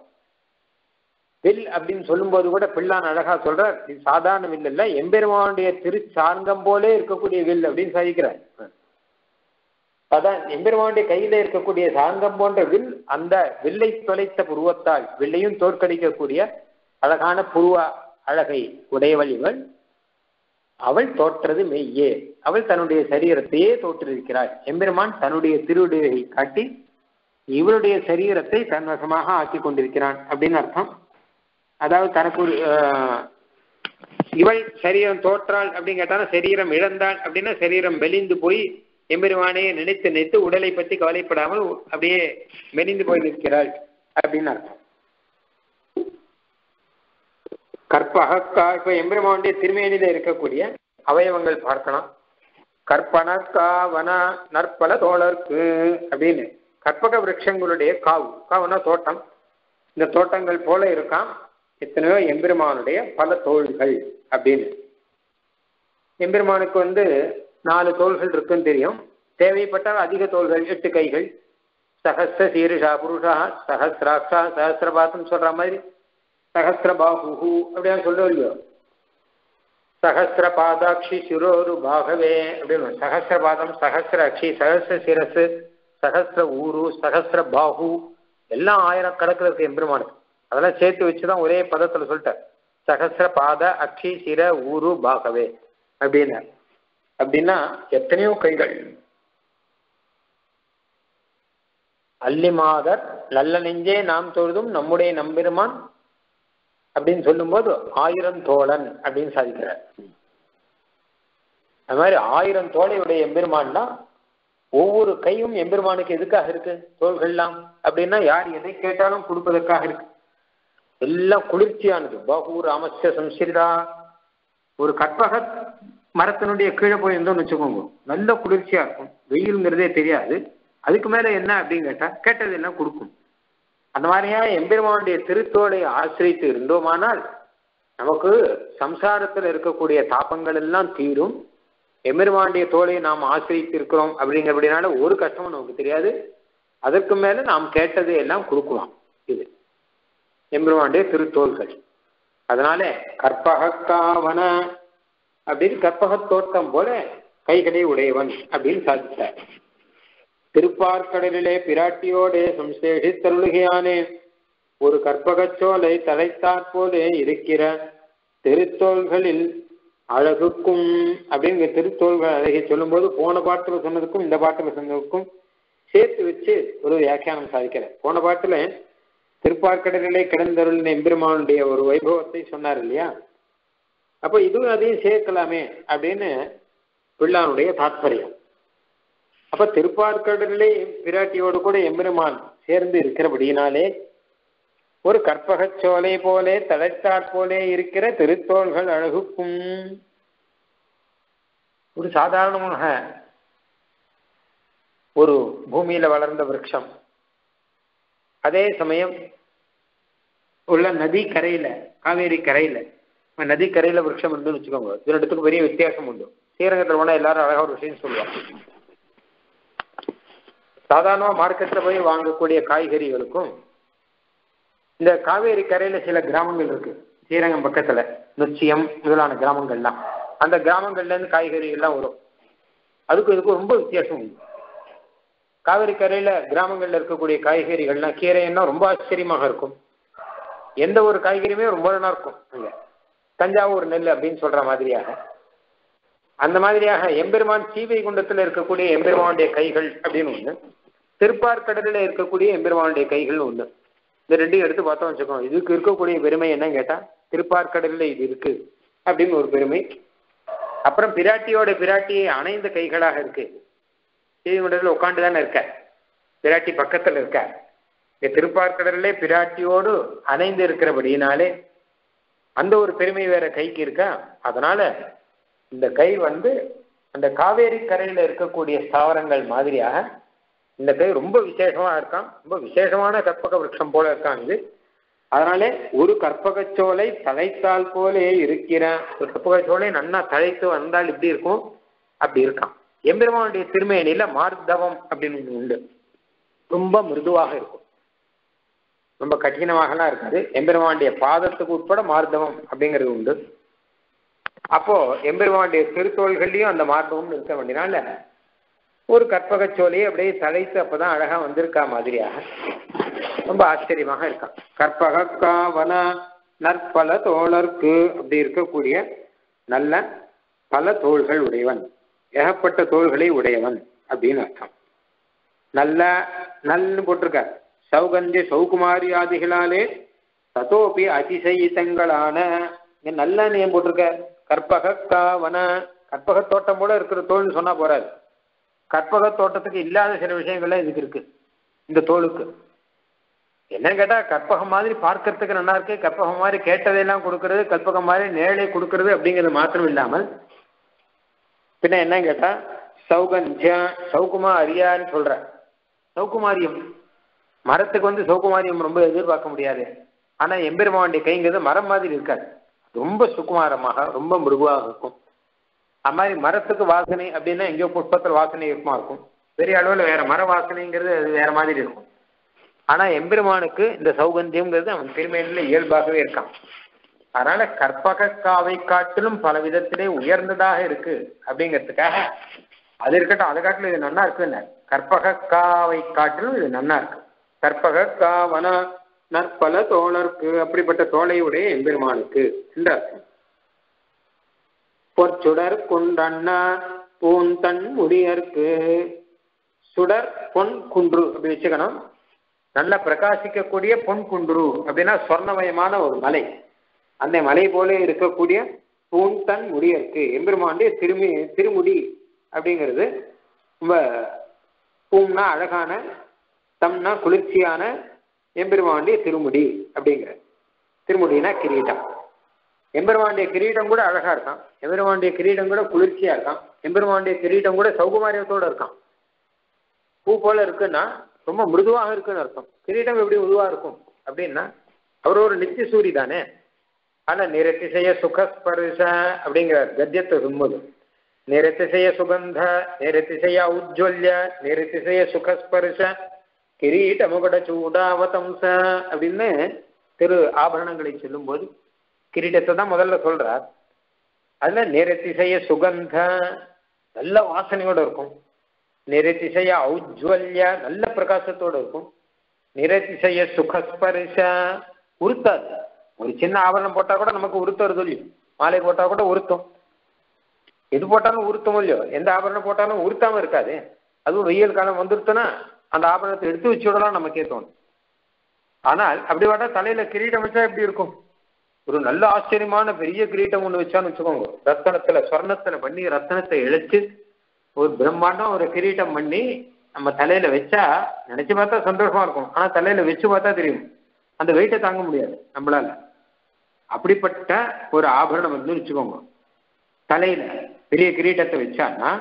வில் அப்படின்னு சொல்லும் போது கூட பிள்ளான் அழகா சொல்றார், இது சாதாரண வில் இல்ல, எம்பெருமானுடைய திருச்சார்ங்கம் போலே இருக்கக்கூடிய வில் அப்படின்னு சாதிக்கிறார். அதான் எம்பெருமானுடைய கையில இருக்கக்கூடிய சார்ங்கம் போன்ற வில், அந்த வில்லை தொலைத்த புருவத்தால் வில்லையும் தோற்கடிக்கக்கூடிய அழகான புருவ அழகை உடையவள் இவள். அவள் தோற்றது மெய்யே, அவள் தன்னுடைய சரீரத்தையே தோற்றிருக்கிறாள். எம்பெருமான் தன்னுடைய திருவுடையை காட்டி இவளுடைய சரீரத்தை தன்வசமாக ஆக்கி கொண்டிருக்கிறான் அப்படின்னு அர்த்தம். அதாவது தனக்கு ஒரு இவள் சரீரம் தோற்றாள் அப்படின்னு கேட்டாலும் சரீரம் இழந்தாள் அப்படின்னா சரீரம் மெலிந்து போய் எம்பெருமானையே நினைத்து நினைத்து உடலை பற்றி கவலைப்படாமல் அப்படியே மெலிந்து போய் நிற்கிறாள் அப்படின்னு அர்த்தம். கற்பகக்கா, இப்ப எம்பெருமானுடைய திருமேனியில இருக்கக்கூடிய அவயவங்கள் பார்க்கலாம். கற்பனக்கா வன நற்பல தோழர்க்கு அப்படின்னு கற்பக விரட்சங்களுடைய காவுனா தோட்டம். இந்த தோட்டங்கள் போல இருக்கான் எத்தனையோ எம்பெருமானுடைய பல தோள்கள் அப்படின்னு. எம்பெருமானுக்கு 4 தோள்கள் இருக்குன்னு தெரியும். தேவைப்பட்டால் அதிக தோள்கள், 8 கைகள். சஹஸ்ர சீருஷா புருஷா சஹஸ்ராட்சா சஹஸ்ரபாதம் சொல்ற மாதிரி சஹஸ்ரபாஹு அப்படின்னு சொல்லுவோம் இல்லையோ. சஹஸ்ர பாதாட்சி சிரோரு பாகவே அப்படின்னு. சஹஸ்ரபாதம், சஹஸ்ர அக்ஷி, சஹஸ்ர சிரசு, சஹஸ்ர ஊரு, சஹஸ்ர பாஹு எல்லாம் 1000 கணக்கில் இருக்கு எம்பெருமானுக்கு. அதெல்லாம் சேர்த்து வச்சுதான் ஒரே பதத்துல சொல்லிட்டார். சஹஸ்ர பாத அக்ஷி சிர ஊரு பாகவே அப்படின்னு. அப்படின்னா எத்தனையோ கைகள். அல்லிமாதர் நல்ல நெஞ்சே நாம் தொழுதும் நம்முடைய நம்பெருமான் அப்படின்னு சொல்லும் போது 1000 தோழன் அப்படின்னு சாதிக்கிறார். அது மாதிரி 1000 தோழையுடைய எம்பெருமான்னா ஒவ்வொரு கையும் எம்பெருமானுக்கு எதுக்காக இருக்கு? தோள்கள்லாம் அப்படின்னா யார் எதை கேட்டாலும் கொடுப்பதற்காக இருக்கு. எல்லாம் குளிர்ச்சியானது. பாஹு ராமஸ்ய சம்ஸ்கிருதா. ஒரு கற்பக மரத்தினுடைய கீழே போய் இருந்தோம்னு வச்சுக்கோங்க, நல்ல குளிர்ச்சியா இருக்கும், வெயிலுங்கிறதே தெரியாது. அதுக்கு மேல என்ன அப்படின்னு கேட்டா கேட்டது எல்லாம் கொடுக்கும். அந்த மாதிரியா எம்பெருமானுடைய திருத்தோளை ஆசிரித்து இருந்தோமானால் நமக்கு சம்சாரத்தில் இருக்கக்கூடிய தாபங்கள் எல்லாம் தீரும். எம்பெருமானுடைய தோளை நாம் ஆசிரித்து இருக்கிறோம் அப்படிங்கிறபடினால ஒரு கஷ்டமும் நமக்கு தெரியாது. அதற்கு மேல நாம் கேட்டதை எல்லாம் கொடுக்கலாம். இது எம்பெருமானுடைய திருத்தோள்கள். அதனால கற்பகாவன அப்படின்னு கற்பக தோட்டம் போல கைகளை உடையவன் அப்படின்னு சாதித்தார். திருப்பார்கடலிலே பிராட்டியோடே சம்சேஷித்தருளுகையானே ஒரு கற்பகச்சோலை தலைத்தாற்போலே இருக்கிற திருத்தோள்களில் அழகுக்கும் அப்படின்னு திருத்தோள்கள் அழகை சொல்லும்போது போன பாட்டுல சொன்னதுக்கும் இந்த பாட்டுல சொன்னதுக்கும் சேர்த்து வச்சு ஒரு வியாக்கியானம் சாதிக்கிறேன். போன பாட்டுல திருப்பார்கடலிலே கிடந்தருள் எம்பெருமானுடைய ஒரு வைபவத்தை சொன்னார் இல்லையா, அப்போ இதுவும் அதையும் சேர்க்கலாமே அப்படின்னு பிள்ளானுடைய தாத்பரியம். அப்ப திருப்பார்கடலிலே பிராட்டியோடு கூட எம்பெருமான் சேர்ந்து இருக்கிறபடியினாலே ஒரு கற்பகச்சோலை போலே தழைத்தாற்போலே இருக்கிற திருத்தோள்கள் அழகுக்கும். ஒரு சாதாரணமாக ஒரு பூமியில வளர்ந்த விருட்சம் அதே சமயம் உள்ள நதி கரையில, காவேரி கரையில, நதி கரையில விருட்சம் உண்டு வச்சுக்கோங்க, இது ரெண்டுத்துக்கும் பெரிய வித்தியாசம் உண்டு. ஸ்ரீரங்கத்தில் போனா எல்லாரும் அழகா ஒரு விஷயம் சொல்லுவாங்க. சாதாரணமா மார்க்கெட்ல போய் வாங்கக்கூடிய காய்கறிகளுக்கும் இந்த காவேரி கரையில சில கிராமங்கள் இருக்கு, ஸ்ரீரங்கம் பக்கத்துல நொச்சியம் முதலான கிராமங்கள்லாம், அந்த கிராமங்கள்ல இருந்து காய்கறிகள்லாம் வரும். அதுக்கும் இதுக்கும் ரொம்ப வித்தியாசம் உண்டு. காவேரி கரையில கிராமங்கள்ல இருக்கக்கூடிய காய்கறிகள்லாம் கீரைன்னா ரொம்ப ஆச்சரியமாக இருக்கும். எந்த ஒரு காய்கறியுமே ரொம்ப நல்லா இருக்கும். அங்க தஞ்சாவூர் நெல் அப்படின்னு சொல்ற மாதிரியாக, அந்த மாதிரியாக எம்பெருமான் ஸ்ரீவைகுண்டத்துல இருக்கக்கூடிய எம்பெருமானுடைய கைகள் அப்படின்னு ஒண்ணு, திருப்பார்கடலில் இருக்கக்கூடிய எம்பெருமானுடைய கைகள் ஒண்ணு. இந்த ரெண்டையும் எடுத்து பார்த்தோம் வச்சுக்கோங்க, இதுக்கு இருக்கக்கூடிய பெருமை என்னன்னு கேட்டா திருப்பார்கடலில் இது இருக்கு அப்படின்னு ஒரு பெருமை. அப்புறம் பிராட்டியை அணைந்த கைகளாக இருக்கு. ஸ்ரீவைகுண்டத்தில் உட்காந்து தானே இருக்க, பிராட்டி பக்கத்துல இருக்க. இந்த திருப்பார்கடலிலே பிராட்டியோடு அணைந்து இருக்கிறபடியினாலே அந்த ஒரு பெருமை வேற கைக்கு இருக்கா. அதனால இந்த கை அந்த காவேரி கரையில இருக்கக்கூடிய ஸ்தாவரங்கள் மாதிரியாக இந்த கை ரொம்ப விசேஷமா இருக்கான். ரொம்ப விசேஷமான கற்பக விருட்சம் போல இருக்கான் இது. அதனாலே ஒரு கற்பகச்சோலை தழைத்தால் போலே இருக்கிற ஒரு கற்பகச்சோலை நன்னா தழைத்து வந்தால் இப்படி இருக்கும், அப்படி இருக்கான். எம்பெருமானுடைய திருமேனில மார்தவம் அப்படின்னு உண்டு, ரொம்ப மிருதுவாக இருக்கும், ரொம்ப கடினமாகலாம் இருக்காது. எம்பெருமானுடைய பாதத்துக்கு உட்பட மார்தவம் அப்படிங்கிறது உண்டு. அப்போ எம்பெருமானுடைய திருத்தோள்கள்லையும் அந்த மார்தவம் இருக்க வேண்டியனால ஒரு கற்பகச்சோலையை அப்படியே தழைத்து அப்பதான் அழகா வந்திருக்கா மாதிரியாக ரொம்ப ஆச்சரியமாக இருக்கான். கற்பகாவன நற்பல தோழர்க்கு அப்படி இருக்கக்கூடிய நல்ல பல தோள்கள் உடையவன், ஏகப்பட்ட தோள்களை உடையவன் அப்படின்னு அர்த்தம். நல்ல நல்ல போட்டிருக்கார். சௌகந்திய சௌகுமாரி ஆதிகளாலே ததோபி அதிசயித்தங்களான நல்ல நேம் போட்டிருக்க. கற்பகாவன கற்பக தோட்டம் போல இருக்கிற தோல்னு சொன்னா போறாது. கற்பக தோட்டத்துக்கு இல்லாத சில விஷயங்கள்லாம் இதுக்கு இருக்கு. இந்த தோலுக்கு என்னன்னு கேட்டா கற்பகம் மாதிரி பார்க்கறதுக்கு நல்லா இருக்கு, கற்பகம் மாதிரி கேட்டதையெல்லாம் கொடுக்கறது, கற்பகம் மாதிரி நேழை கொடுக்கறது அப்படிங்கிறது மாத்திரம் இல்லாமல் பின்ன என்னன்னு கேட்டா சௌகந்தியா சௌகுமாரியான்னு சொல்ற. சௌகுமாரியம் மரத்துக்கு சௌகுமாரியம் ரொம்ப எதிர்பார்க்க முடியாது. ஆனா எம்பெருமானுடைய கைங்கிறது மரம் மாதிரி இருக்காது, ரொம்ப சுகுமாரமாக ரொம்ப மிருகுவாக இருக்கும். அது மாதிரி மரத்துக்கு வாசனை அப்படின்னா எங்கேயோ புஷ்பத்தில் வாசனை இருக்குமா இருக்கும், பெரிய அளவில் வேற மர வாசனைங்கிறது அது வேற மாதிரி இருக்கும். ஆனா எம்பெருமானுக்கு இந்த சௌகந்தியம்ங்கிறது அவன் திருமேனில இயல்பாகவே இருக்கான். அதனால கற்பகாவை காட்டிலும் பல விதத்திலே உயர்ந்ததாக இருக்கு அப்படிங்கிறதுக்காக அது இருக்கட்டும், அதை காட்டிலும் இது நன்னா இருக்குன்னு. கற்பகாவை காட்டிலும் இது நன்னா இருக்கு. கற்பகாவன நற்பல தோழருக்கு அப்படிப்பட்ட தோளையுடைய எம்பெருமானுக்கு என்று அர்த்தம். பொற்சுடர் குன்றண்ணா பூந்தன் முடியற்கு, சுடர் பொன் குன்று அப்படி வச்சுக்கணும். நல்லா பிரகாசிக்கக்கூடிய பொன் குன்று அப்படின்னா சொர்ணமயமான ஒரு மலை. அந்த மலை போல இருக்கக்கூடிய பூந்தன் முடியற்கு எம்பெருமானுடைய திருமுடி அப்படிங்கிறது ரொம்ப பூம்னா அழகான, தம்னா குளிர்ச்சியான எம்பெருமானுடைய திருமுடி அப்படிங்கிற. திருமுடினா கிரீட்டம். எம்பெருமானுடைய கிரீடம் கூட அழகா இருக்கான், எம்பெருமானுடைய கிரீடம் கூட குளிர்ச்சியா இருக்கான், எம்பெருமானுடைய கிரீடம் கூட சௌகுமாரியத்தோட இருக்கான். பூ போல இருக்குன்னா ரொம்ப மிருதுவாக இருக்குன்னு அர்த்தம். கிரீடம் எப்படி மிருதுவா இருக்கும் அப்படின்னா அவர் ஒரு நித்திய சூரி தானே. ஆனா நிரதிசய சுகஸ்பர்ஷ அப்படிங்கிற கத்தியத்தை சொல்லும்போது நிரதிசய சுகந்த நிரதிசய உஜ்வல்ய நிரதிசய சுகஸ்பர்ஷ கிரீட முகட சூடாவதம்ச அப்படின்னு திரு ஆபரணங்களை சொல்லும்போது கிரீடத்தை தான் முதல்ல சொல்றார். அதுல நிறதிசைய சுகந்த நல்ல வாசனையோட இருக்கும், நிறதிசைய ஔஜ்வல்ய நல்ல பிரகாசத்தோட இருக்கும், நிறதிசைய சுகஸ்பர்ஷ உருத்தாது. ஒரு சின்ன ஆபரணம் போட்டா கூட நமக்கு உருத்துறது இல்லையோ, மாலை போட்டா கூட உருத்தும், எது போட்டாலும் உருத்தும் இல்லையோ, எந்த ஆபரணம் போட்டாலும் உருத்தாம இருக்காது. அதுவும் வெயில் காலம் வந்துருச்சுன்னா அந்த ஆபரணத்தை எடுத்து வச்சு விடலாம் நமக்கே தோணும். ஆனால் அப்படி பார்த்தா தலையில கிரீடம் வச்சா எப்படி இருக்கும்? ஒரு நல்ல ஆச்சரியமான பெரிய கிரீட்டம் ஒண்ணு வச்சான்னு வச்சுக்கோங்க, ரத்தனத்துல சொர்ணத்துல பண்ணி ரத்தனத்தை இழைச்சு ஒரு பிரம்மாண்டம் ஒரு கிரீட்டம் பண்ணி நம்ம தலையில வச்சா நினைச்சு பார்த்தா சந்தோஷமா இருக்கும். ஆனா தலையில வச்சு பார்த்தா தெரியும் அந்த வெயிட்டை தாங்க முடியாது நம்மளால. அப்படிப்பட்ட ஒரு ஆபரணம் வந்து வச்சுக்கோங்க, தலையில பெரிய கிரீட்டத்தை வச்சான்னா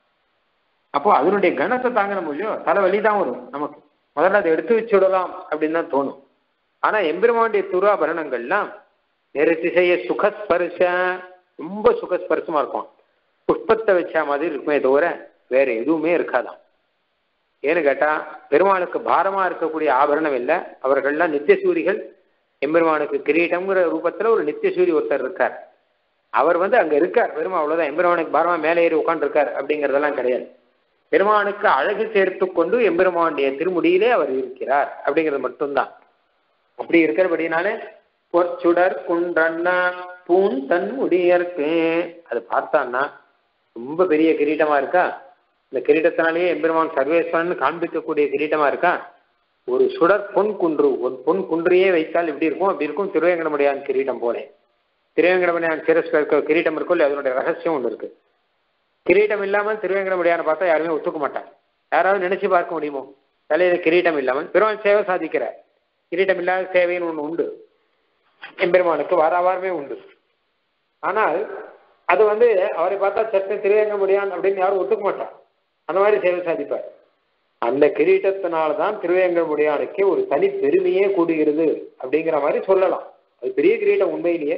அப்போ அதனுடைய கனத்தை தாங்கின முடியும், தலை வலி தான் வரும் நமக்கு. முதல்ல அதை எடுத்து வச்சு விடலாம் அப்படின்னு தான் தோணும். ஆனா எம்பெருமானுடைய துராபரணங்கள்லாம் நிறதிசைய சுகஸ்பர்ஷ ரொம்ப சுகஸ்பர்சமா இருக்கும், புஷ்பத்தை வச்ச மாதிரி இருக்குமே தவிர வேற எதுவுமே இருக்காதான். ஏன்னு கேட்டா பெருமாளுக்கு பாரமா இருக்கக்கூடிய ஆபரணம் இல்லை. அவர்கள்லாம் நித்தியசூரிகள். எம்பெருமானுக்கு கிரீட்டம்ங்கிற ரூபத்துல ஒரு நித்தியசூரி ஒருத்தர் இருக்கார். அவர் வந்து அங்க இருக்கார் பெருமா, அவ்வளவுதான். எம்பெருமானுக்கு பாரமா மேலே ஏறி உட்காந்து இருக்கார் அப்படிங்கிறதெல்லாம் கிடையாது. பெருமானுக்கு அழகு சேர்த்து கொண்டு எம்பெருமானுடைய திருமுடியிலே அவர் இருக்கிறார் அப்படிங்கிறது மட்டும்தான். அப்படி இருக்கிறபடினாலே பொற்சுடர் குன்றண்ணா பூன் தன் முடியற்கு அது பார்த்தான்னா ரொம்ப பெரிய கிரீட்டமா இருக்கா. இந்த கிரீட்டத்தினாலேயே எம்பெருமான் சர்வேஸ்வரன் காண்பிக்கக்கூடிய கிரீட்டமா இருக்கா. ஒரு சுடர் பொன் குன்று, ஒரு பொன் குன்றையே வைத்தால் எப்படி இருக்கும் அப்படி இருக்கும் திருவேங்கடமுடியான் கிரீட்டம் போல. திருவேங்கடமுடியான் சிரஸ்ல இருக்க கிரீட்டம் இருக்கும் இல்லை, அதனுடைய ரகசியம் ஒன்று இருக்கு. கிரீட்டம் இல்லாமல் திருவேங்கடமுடியான பார்த்தா யாருமே ஒத்துக்க மாட்டாங்க. யாராவது நினைச்சு பார்க்க முடியுமோ தலையில கிரீட்டம் இல்லாமல்? பெருமான் சேவை சாதிக்கிறார், கிரீட்டம் இல்லாத சேவைன்னு ஒன்று உண்டு எம்பெருமானுக்கு, வாராவாரமே உண்டு. ஆனால் அது வந்து அவரை பார்த்தா சட்ட திருவேங்கடமுடியான் அப்படின்னு யாரும் ஒத்துக்க மாட்டார். அந்த மாதிரி சேவை சாதிப்பார். அந்த கிரீட்டத்தினால்தான் திருவேங்கடமுடியானுக்கு ஒரு தனி பெருமையே கூடுகிறது அப்படிங்கிற மாதிரி சொல்லலாம். அது பெரிய கிரீட்டம் உண்மையிலேயே.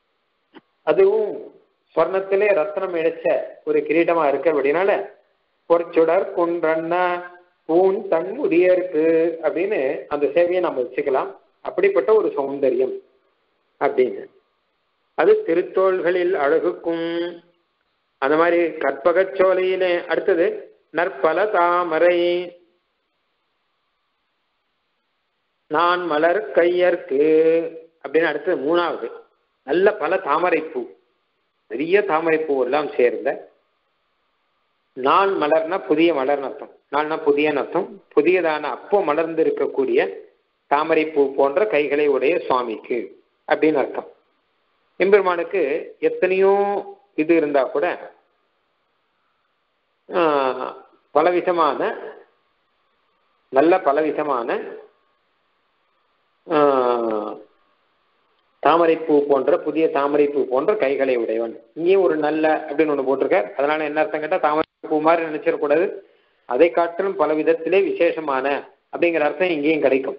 அதுவும் ஸ்வர்ணத்திலே ரத்னம் இழைச்ச ஒரு கிரீட்டமா இருக்கு. அப்படின்னால பொற்சுடர் குன்றண்ண பூன் தன் முடியருக்கு அப்படின்னு அந்த சேவையை நம்ம வச்சுக்கலாம். அப்படிப்பட்ட ஒரு சௌந்தரியம் அப்படின்னு. அது திருத்தோள்களில் அழகுக்கும் அந்த மாதிரி கற்பகச்சோலையிலே. அடுத்தது நற்பல தாமரை நான் மலர் கையற்கு அப்படின்னு. அடுத்தது மூணாவது நல்ல பல தாமரைப்பூ, பெரிய தாமரைப்பூ எல்லாம் சேர்ந்த நான் மலர்னா புதிய மலர்னு அர்த்தம். நாள்னா புதிய அர்த்தம். புதியதான அப்போ மலர்ந்து இருக்கக்கூடிய தாமரைப்பூ போன்ற கைகளை உடைய சுவாமிக்கு அப்படின்னு அர்த்தம். எம்பெருமானுக்கு எத்தனையோ இது இருந்தா கூட பலவிதமான நல்ல பலவிதமான தாமரைப்பூ போன்ற புதிய தாமரைப்பூ போன்ற கைகளை உடையவன். இங்கே ஒரு நல்ல அப்படின்னு ஒன்று போட்டிருக்கார். அதனால என்ன அர்த்தம் கேட்டால் தாமரைப்பூ மாதிரி நினைச்சிடக்கூடாது, அதை காட்டிலும் பல விதத்திலே விசேஷமான அப்படிங்கிற அர்த்தம் இங்கேயும் கிடைக்கும்.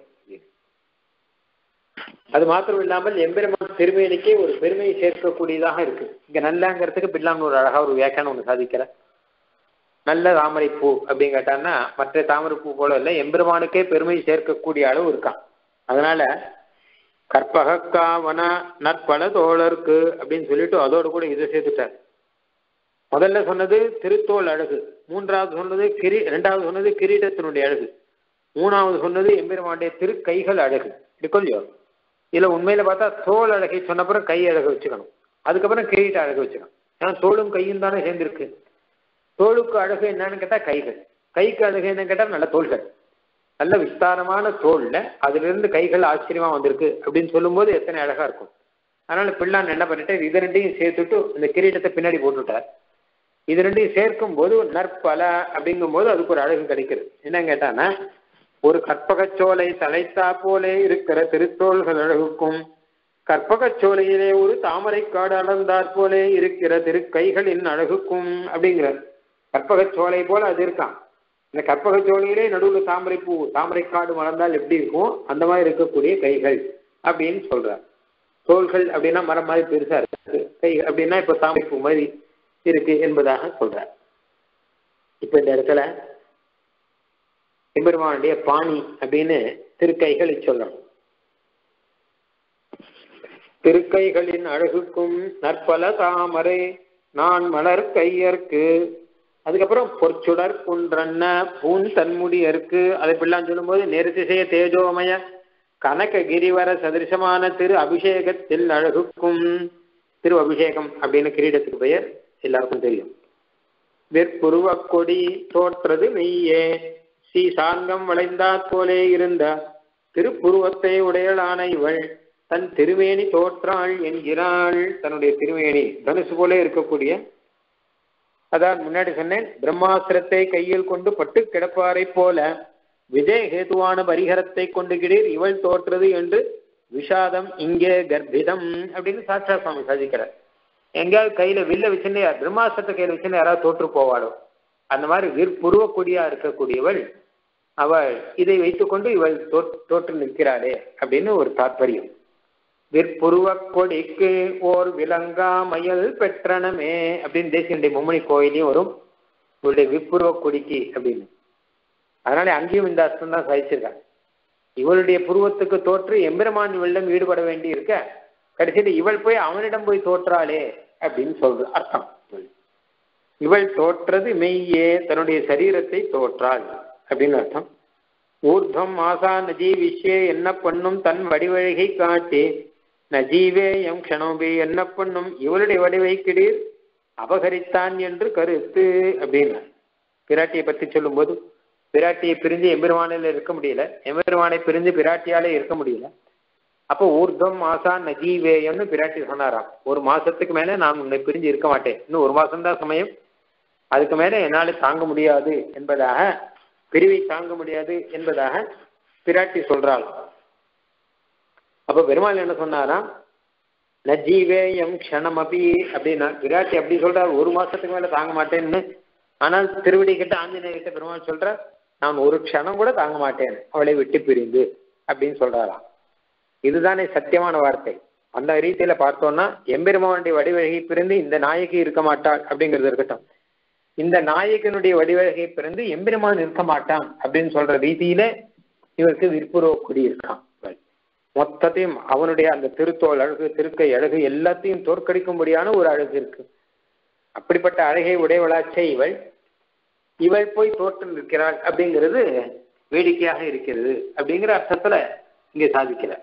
அது மாத்திரம் இல்லாமல் எம்பெருமான் திருமேனிக்கே ஒரு பெருமையை சேர்க்கக்கூடியதாக இருக்கு. இங்க நல்லங்கிறதுக்கு பில்லாம்னு ஒரு அழகா ஒரு வியாக்கியானம் ஒன்று சாதிக்கிற. நல்ல தாமரைப்பூ அப்படின்னு கேட்டான்னா மற்ற தாமரைப்பூ போல இல்லை, எம்பெருமானுக்கே பெருமை சேர்க்கக்கூடிய அளவு இருக்கான். அதனால கற்பகக்காவன நற்பல தோழருக்கு அப்படின்னு சொல்லிட்டு அதோடு கூட இதை சேர்த்துட்டார். முதல்ல சொன்னது திருத்தோள் அழகு, மூன்றாவது சொன்னது ரெண்டாவது சொன்னது கிரீடத்தினுடைய அழகு, மூணாவது சொன்னது எம்பெருமானுடைய திருக்கைகள் அழகு இருக்கும் இல்லையோ. இதுல உண்மையில பார்த்தா தோல் அழகை சொன்னப்புறம் கை அழகை வச்சுக்கணும், அதுக்கப்புறம் கிரீட அழகு வச்சுக்கணும். ஏன்னா தோளும் கையும் தானே சேர்ந்திருக்கு. தோளுக்கு அழகு என்னன்னு கேட்டா கைகள், கைக்கு அழகு என்னன்னு கேட்டா நல்ல தோள்கள், நல்ல விஸ்தாரமான தோல்ல அதுல இருந்து கைகள் ஆச்சரியமா வந்திருக்கு அப்படின்னு சொல்லும் போது எத்தனை அழகா இருக்கும். அதனால பிள்ளான் என்ன பண்ணிட்டு இது ரெண்டையும் சேர்த்துட்டு இந்த கிரீடத்தை பின்னாடி போட்டுட்டார். இது ரெண்டையும் சேர்க்கும் போது நற்பல அப்படிங்கும் போது அதுக்கு ஒரு அழகு கிடைக்கிறது. என்னன்னு கேட்டான்னா ஒரு கற்பகச்சோலை தலைத்தா போலே இருக்கிற திருத்தோள்கள் அழகுக்கும் கற்பகச்சோலையிலே ஒரு தாமரை காடு அளந்தாற் போலே இருக்கிற திருக்கைகளின் அழகுக்கும் அப்படிங்கிற. கற்பகச்சோலை போல அது இருக்கான். இந்த கற்பகச்சோலையிலே நடுவில் தாமரைப்பூ தாமரைக்காடு மலர்ந்தால் எப்படி இருக்கும் அந்த மாதிரி இருக்கக்கூடிய கைகள் அப்படின்னு சொல்றார். தோள்கள் அப்படின்னா மரம் மாதிரி பெருசா இருக்கு, கை அப்படின்னா இப்ப தாமரைப்பூ மாதிரி இருக்கு என்பதாக சொல்றார். இப்ப இந்த இடத்துல எம்பெருமானுடைய பாணி அப்படின்னு திருக்கைகளை சொல்லணும். திருக்கைகளின் அழகுக்கும் நற்பல தாமரை நான் மலர் கையற்கு. அதுக்கப்புறம் பொற்சுடர் குன்றன்ன பூன் தன்முடியற்கு. அதை பிள்ளான்னு சொல்லும்போது நெருதிசைய தேஜோமய கனக கிரிவர சதிருஷமான திரு அபிஷேகத்தில் அழகுக்கும். திரு அபிஷேகம் அப்படின்னு கிரீடத்துக்கு பெயர் எல்லாருக்கும் தெரியும். வெற்புருவ கொடி தோற்றது மெய்யே ஸ்ரீ சாங்கம் வளைந்தாற் போலே இருந்த திருப்புருவத்தை உடையளான இவள் தன் திருமேனி தோற்றாள் என்கிறாள். தன்னுடைய திருமேனி தனுசு போல இருக்கக்கூடிய, அதான் முன்னாடி சொன்னேன், பிரம்மாஸ்திரத்தை கையில் கொண்டு பட்டு கிடப்பாரை போல விஜயஹேதுவான பரிகரத்தை கொண்டு கிடீர் இவள் தோற்றது என்று விஷாதம் இங்கே கர்ப்பிதம் அப்படின்னு சாட்சா சுவாமி சாதிக்கிறார். எங்கேயாவது கையில வில்ல வச்சுன்னு பிரம்மாஸ்திரத்தை கையில வச்சுன்னு யாராவது தோற்று போவாளோ அந்த மாதிரி விற்புருவ கொடியா இருக்கக்கூடியவள் அவள். இதை வைத்துக்கொண்டு இவள் தோற்று நிற்கிறாளே அப்படின்னு ஒரு தாற்பயம். விற்புருவ கொடிக்கு ஓர் விலங்கா மயல் பெற்றனமே அப்படின்னு தேசியனுடைய மும்மணி கோயிலையும் வரும் இவளுடைய விற்புருவ கொடிக்கு அப்படின்னு. அதனால அங்கேயும் இந்த அர்த்தம் தான் சாதிச்சிருக்காங்க. இவளுடைய புருவத்துக்கு தோற்று எம்பெருமான் இவளிடம் ஈடுபட வேண்டி இருக்க கடைசியில் இவள் போய் அவனிடம் போய் தோற்றாளே அப்படின்னு சொல்ற அர்த்தம். இவள் தோற்றது மெய்யே தன்னுடைய சரீரத்தை தோற்றாள் அப்படின்னு அர்த்தம். ஊர்தம் ஆசா நஜீவிஷே என்ன பண்ணும் தன் வடிவழகை காட்டி நஜீவே எம் க்ஷணோபி என்ன பண்ணும் இவளுடைய வடிவை கிடீர் அபகரித்தான் என்று கருத்து அப்படின்னு. பிராட்டியை பற்றி சொல்லும் போது பிராட்டியை பிரிஞ்சு எம்பெருமானில் இருக்க முடியல, எம்பெருமானை பிரிஞ்சு பிராட்டியாலே இருக்க முடியல. அப்போ ஊர்தம் ஆசா நஜீவேயம்னு பிராட்டி சொன்னாராம். ஒரு மாசத்துக்கு மேல நான் உன்னை பிரிஞ்சு இருக்க மாட்டேன், இன்னும் ஒரு மாசம்தான் சமயம், அதுக்கு மேல என்னால தாங்க முடியாது என்பதாக, பிரிவை தாங்க முடியாது என்பதாக பிராட்டி சொல்றாள். அப்ப பெருமாள் என்ன சொன்னாராம், நஜீவேயம் க்ஷணம் அப்படி அப்படின்னா பிராட்டி அப்படி சொல்றாரு, ஒரு மாசத்துக்கு மேல தாங்க மாட்டேன்னு. ஆனால் திருவடி கிட்ட ஆஞ்சநேயர் கிட்ட பெருமாள் சொல்ற, நான் ஒரு க்ஷணம் கூட தாங்க மாட்டேன் அவளை விட்டு பிரிந்து அப்படின்னு சொல்றாராம். இதுதானே சத்தியமான வார்த்தை. அந்த ரீதியில பார்த்தோம்னா எம்பெருமானுடைய வடிவழகை பிரிந்து இந்த நாயகி இருக்க மாட்டாள் அப்படிங்கிறது இருக்கட்டும், இந்த நாயகனுடைய வடிவழகை பிறந்து எம்பெருமான் இருக்க மாட்டான் அப்படின்னு சொல்ற ரீதியில இவருக்கு விற்புருவ கொடி இருக்கான். மொத்தத்தையும் அவனுடைய அந்த திருத்தோல் அழகு, திருக்கை அழகு எல்லாத்தையும் தோற்கடிக்கும்படியான ஒரு அழகு இருக்கு. அப்படிப்பட்ட அழகை உடையவளாச்சே இவள், இவள் போய் தோற்று நிற்கிறாள் அப்படிங்கிறது வேடிக்கையாக இருக்கிறது அப்படிங்கிற அர்த்தத்துல இங்க சாதிக்கிறார்.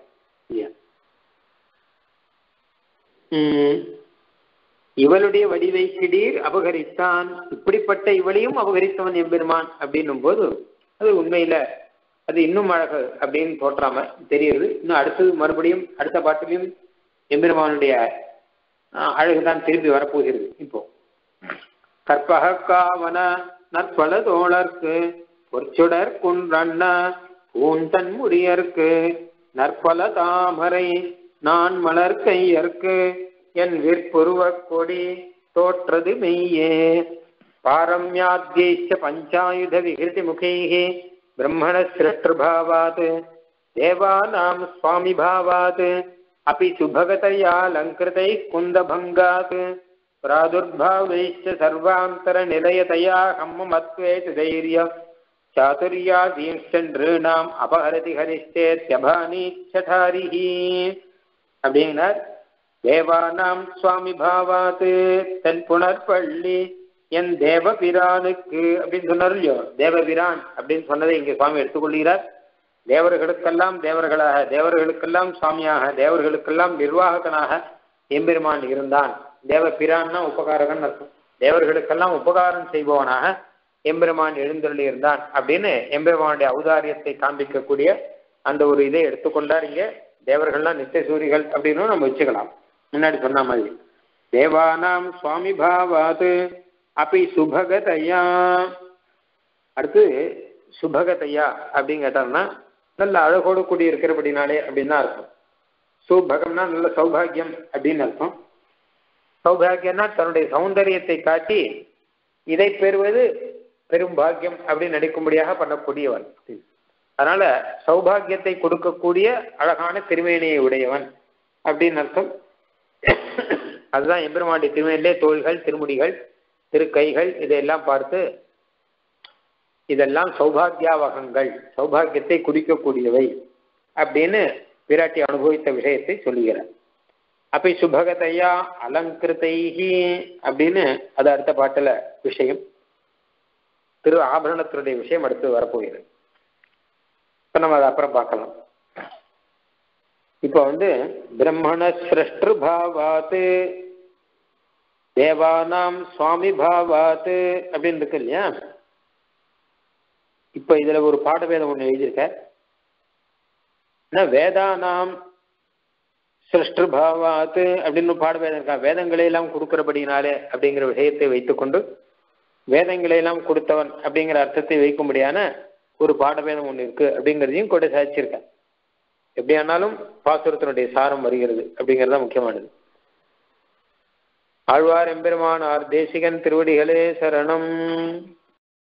இவளுடைய வடிவை கிடீர் அபகரித்தான், இப்படிப்பட்ட இவளையும் அபகரித்தவன் எம்பெருமான் அப்படின்னும் போது அது உண்மையில அது இன்னும் அழகு அப்படின்னு தோற்றாம தெரியுது. இன்னும் அடுத்தது மறுபடியும் அடுத்த பாட்டிலையும் எம்பெருமானுடைய அழகுதான் திரும்பி வரப்போகிறது. இப்போ கற்பக காவன நற்பல தோழர்க்கு பொற்சுடர் குன்றண்ண பூந்தன் முடியற்கு நற்பல தாமரை நான் மலர் கையற்கு என் விற்புருவ கொடி தோற்றது மெய்யே பாரம்யாத்யைச்ச பஞ்சாயுத விகிருதி முகைஹி பிரம்மண சிரஷ்டபாவாத் தேவானாம் சுவாமி பாவாத் அபி சுபகதயா லங்கிருதை குந்தபங்காத் பிராதுர்பாவைச்ச சர்வாந்தர நிலையதயா ஹம்மமத்வேத் தைர்ய சாதுர்யாதீன்ஷன்றாம் அபஹரதி ஹரிஷ்டேத்யபானீச்சதாரிஹி அப்படிங்கிறார். தேவானாம் சுவாமி பாவாத் தன் புனர்பள்ளி என் தேவபிரானுக்கு அப்படின்னு சொன்னார் இல்லையோ, தேவபிரான் அப்படின்னு சொன்னதை இங்கே சுவாமி எடுத்துக்கொள்கிறார். தேவர்களுக்கெல்லாம் தேவர்களாக, தேவர்களுக்கெல்லாம் சுவாமியாக, தேவர்களுக்கெல்லாம் நிர்வாககனாக எம்பெருமான் இருந்தான். தேவபிரான்னா உபகாரகன் அர்த்தம். தேவர்களுக்கெல்லாம் உபகாரம் செய்பவனாக எம்பெருமான் எழுந்தருளி இருந்தான் அப்படின்னு எம்பெருமானுடைய ஔதாரியத்தை காண்பிக்கக்கூடிய அந்த ஒரு இதை எடுத்துக்கொண்டார். இங்கே தேவர்கள்லாம் நித்திய சூரிகள் அப்படின்னு நம்ம வச்சுக்கலாம். முன்னாடி சொன்ன மாதிரி தேவானாம் சுவாமி பாவாத் அப்படி சுபகதையா. அடுத்து சுபகதையா அப்படின்னு கேட்டார்னா நல்ல அழகோடு கூடி இருக்கிறபடினாலே அப்படின்னு தான் அர்த்தம். சுபகம்னா நல்ல சௌபாகியம் அப்படின்னு அர்த்தம். சௌபாகியம்னா தன்னுடைய சௌந்தரியத்தை காட்டி இதை பெறுவது பெரும் பாக்கியம் அப்படின்னு நடிக்கும்படியாக பண்ணக்கூடியவன். அதனால சௌபாகியத்தை கொடுக்கக்கூடிய அழகான திருமேனியை உடையவன் அப்படின்னு அர்த்தம். அதுதான் எம்பெருமானுடைய திருமேனிலே தோள்கள், திருமுடிகள், திருக்கைகள் இதையெல்லாம் பார்த்து இதெல்லாம் சௌபாகியாவகங்கள், சௌபாகியத்தை குறிக்கக்கூடியவை அப்படின்னு பிராட்டி அனுபவித்த விஷயத்தை சொல்லுகிறார். அப்படி சுபகதையா அலங்கிருத்தைஹி அப்படின்னு அது அடுத்த பாட்டுல விஷயம். திரு ஆபரணத்தினுடைய விஷயம் அடுத்து வரப்போகிறது. இப்ப நம்ம அதை அப்புறம் பார்க்கலாம். இப்ப பிரம்மண சிருஷ்டு பாவாத் தேவானாம் சுவாமி பாவாத் அப்படின்னு இருக்கு இல்லையா? இப்ப இதுல ஒரு பாடவேதம் ஒண்ணு எழுதியிருக்க. வேதானாம் சிருஷ்டு பாவாத் அப்படின்னு பாடவேதம் இருக்கா. வேதங்களை எல்லாம் கொடுக்கிறபடினாலே அப்படிங்கிற விஷயத்தை வைத்துக்கொண்டு வேதங்களை எல்லாம் கொடுத்தவன் அப்படிங்கிற அர்த்தத்தை வைக்கும்படியான ஒரு பாடவேதம் ஒண்ணு இருக்கு அப்படிங்கிறதையும் கூட சாதிச்சிருக்க. எப்படியானாலும் பாசுரத்தினுடைய சாரம் வருகிறது அப்படிங்கிறது தான் முக்கியமானது. ஆழ்வார் எம்பெருமானார் தேசிகன் திருவடிகளே சரணம்.